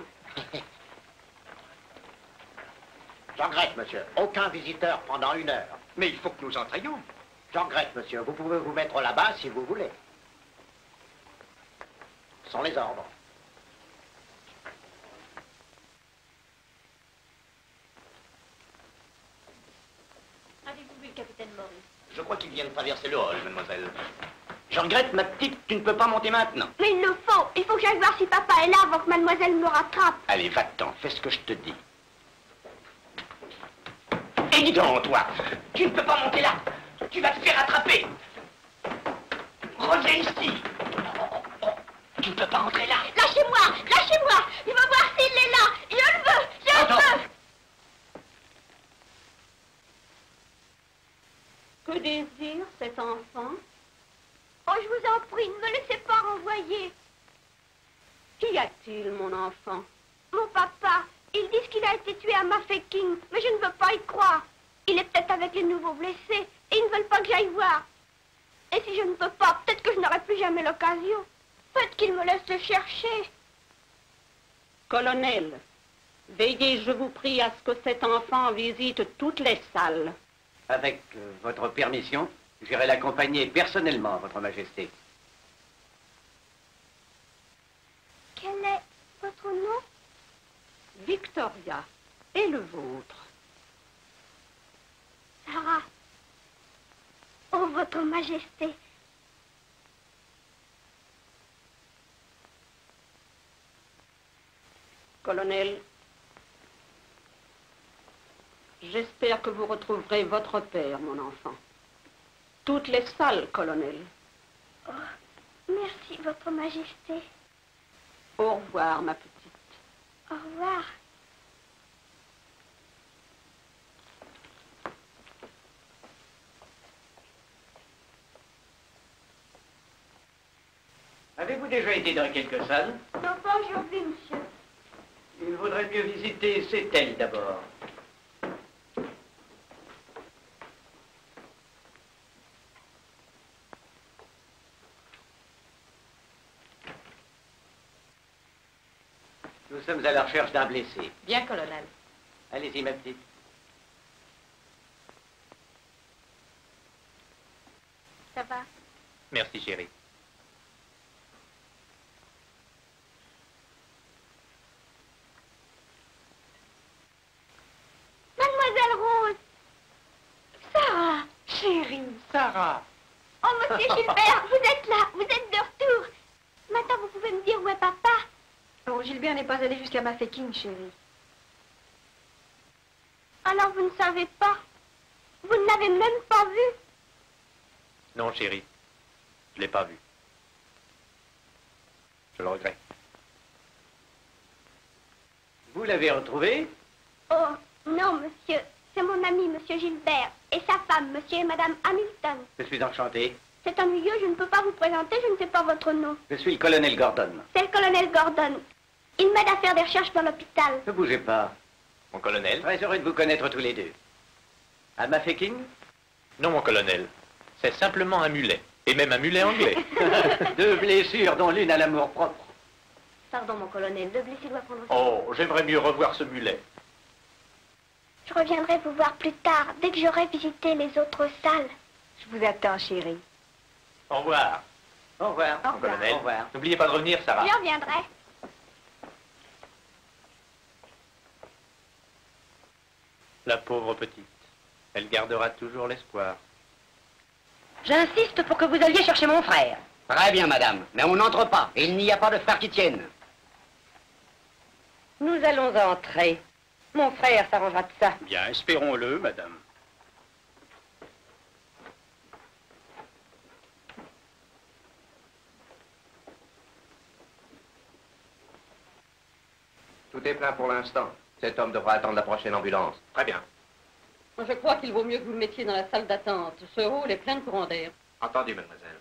Je regrette, monsieur. Aucun visiteur pendant une heure. Mais il faut que nous entraînions. Je regrette, monsieur. Vous pouvez vous mettre là-bas si vous voulez. Ce sont les ordres. Avez-vous vu le capitaine Maurice? Je crois qu'il vient de traverser le hall, mademoiselle. Je regrette, ma petite, tu ne peux pas monter maintenant. Mais il le faut. Il faut que j'aille voir si papa est là avant que mademoiselle me rattrape. Allez, va-t'en, fais ce que je te dis. Et dis donc, toi, tu ne peux pas monter là. Tu vas te faire attraper. Reviens ici. Tu ne peux pas entrer là. Lâchez-moi, lâchez-moi. Il va voir s'il est là. Je le veux, je le Attends. veux. Que désire cet enfant? Oh, je vous en prie, ne me laissez pas renvoyer. Qu'y a-t-il, mon enfant? Mon papa, ils disent qu'il a été tué à Mafeking, mais je ne veux pas y croire. Il est peut-être avec les nouveaux blessés, et ils ne veulent pas que j'aille voir. Et si je ne peux pas, peut-être que je n'aurai plus jamais l'occasion. Peut-être qu'ils me laissent le chercher. Colonel, veillez, je vous prie, à ce que cet enfant visite toutes les salles. Avec euh, votre permission, j'irai l'accompagner personnellement, votre majesté. Victoria. Et le vôtre? Sarah. Oh, votre majesté. Colonel, j'espère que vous retrouverez votre père, mon enfant. Toutes les salles, colonel. Oh, merci, votre majesté. Au revoir, ma petite. Au revoir. Avez-vous déjà été dans quelques salles? Non, pas aujourd'hui, monsieur. Il vaudrait mieux visiter ces telles d'abord. Nous sommes à la recherche d'un blessé. Bien, colonel. Allez-y, ma petite. Ça va? Merci, chérie. Mademoiselle Rose. Sarah. Chérie, Sarah. Oh, monsieur Gilbert, vous êtes là, vous êtes de retour. Maintenant, vous pouvez me dire où est papa? Oh, Gilbert n'est pas allé jusqu'à Mafeking, chérie. Alors, vous ne savez pas? Vous ne l'avez même pas vu? Non, chérie. Je l'ai pas vu. Je le regrette. Vous l'avez retrouvé? Oh, non, monsieur. C'est mon ami, monsieur Gilbert, et sa femme, monsieur et madame Hamilton. Je suis enchanté. C'est ennuyeux, je ne peux pas vous présenter, je ne sais pas votre nom. Je suis le colonel Gordon. C'est le colonel Gordon. Il m'aide à faire des recherches dans l'hôpital. Ne bougez pas. Mon colonel? Très heureux de vous connaître tous les deux. À Mafeking? Non, mon colonel. C'est simplement un mulet. Et même un mulet anglais. Deux blessures, dont l'une à l'amour propre. Pardon, mon colonel, le blessé doit prendre... Oh, j'aimerais mieux revoir ce mulet. Je reviendrai vous voir plus tard, dès que j'aurai visité les autres salles. Je vous attends, chérie. Au revoir. Au revoir. Au Mon revoir. colonel. Au revoir. N'oubliez pas de revenir, Sarah. J'y reviendrai. La pauvre petite. Elle gardera toujours l'espoir. J'insiste pour que vous alliez chercher mon frère. Très bien, madame. Mais on n'entre pas. Il n'y a pas de frère qui tienne. Nous allons entrer. Mon frère s'arrangera de ça. Bien, espérons-le, madame. Tout est plein pour l'instant. Cet homme devra attendre la prochaine ambulance. Très bien. Je crois qu'il vaut mieux que vous le mettiez dans la salle d'attente. Ce hall est plein de courant d'air. Entendu, mademoiselle.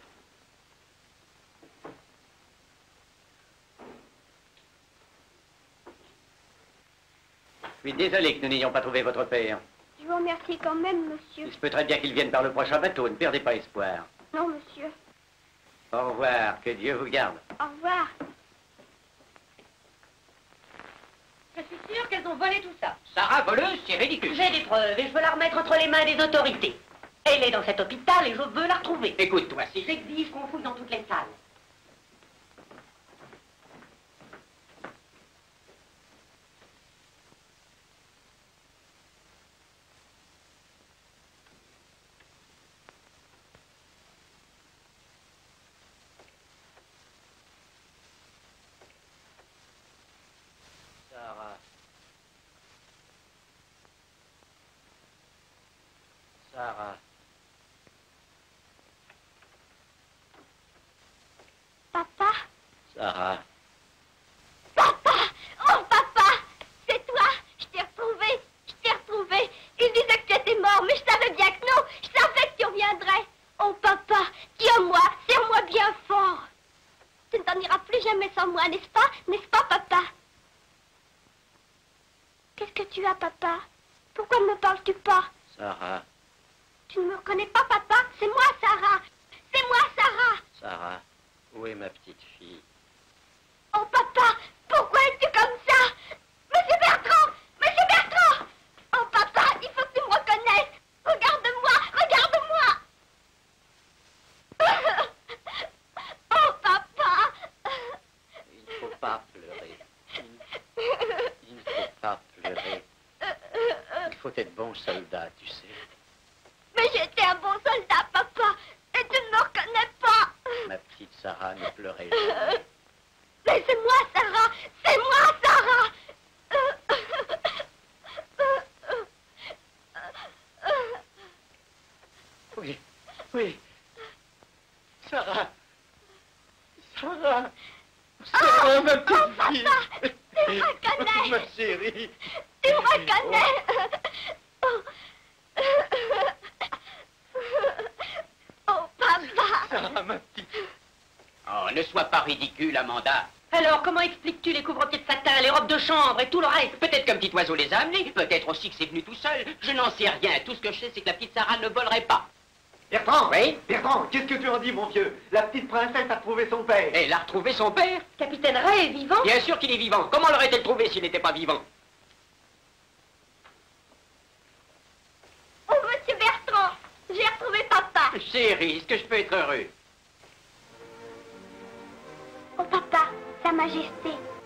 Je suis désolé que nous n'ayons pas trouvé votre père. Je vous remercie quand même, monsieur. Il se peut très bien qu'il vienne par le prochain bateau. Ne perdez pas espoir. Non, monsieur. Au revoir. Que Dieu vous garde. Au revoir. Je suis sûre qu'elles ont volé tout ça. Sarah, voleuse, c'est ridicule. J'ai des preuves et je veux la remettre entre les mains des autorités. Elle est dans cet hôpital et je veux la retrouver. Écoute-toi, si... J'exige qu'on fouille dans toutes les salles. Sarah. Sarah. Papa? Sarah. Papa! Oh, papa! C'est toi! Je t'ai retrouvé! Je t'ai retrouvé! Il disait que tu étais mort, mais je savais bien que non! Je savais que tu reviendrais! Oh, papa! Tiens-moi! Serre-moi bien fort! Tu ne t'en iras plus jamais sans moi, n'est-ce pas? N'est-ce pas, papa? Qu'est-ce que tu as, papa? Pourquoi ne me parles-tu pas? Sarah. Tu ne me reconnais pas, papa? C'est moi, Sarah! C'est moi, Sarah! Sarah. Où est ma petite fille? Oh, papa! Pourquoi es-tu comme ça? Monsieur Bertrand! Monsieur Bertrand! Oh, papa, il faut que tu me reconnaisses! Regarde-moi! Regarde-moi! Oh, papa! Il ne faut pas pleurer. Il, il ne faut pas pleurer. faut être bon soldat, tu sais. Mais j'étais un bon soldat, papa, et tu ne me reconnais pas. Ma petite Sarah, ne pleurez jamais. Mais c'est moi, Sarah, c'est moi, Sarah. Oui, oui. Sarah. Sarah. Sarah, oh, ma petite oh, fille. Papa, tu me reconnais. Ma chérie. Tu me reconnais. Oh, oh papa. Sarah, ma petite. Oh, ne sois pas ridicule, Amanda. Alors, comment expliques-tu les couvre-pieds de satin, les robes de chambre et tout le reste? Peut-être qu'un petit oiseau les a amenés, peut-être aussi que c'est venu tout seul. Je n'en sais rien. Tout ce que je sais, c'est que la petite Sarah ne volerait pas. Bertrand! Oui? Bertrand, qu'est-ce que tu en dis, mon vieux? La petite princesse a trouvé son père. Elle a retrouvé son père? Capitaine Ray est vivant? Bien sûr qu'il est vivant. Comment l'aurait-elle trouvé s'il n'était pas vivant? Oh, monsieur Bertrand, j'ai retrouvé papa. Chérie, est-ce que je peux être heureux? Oh papa, Sa Majesté,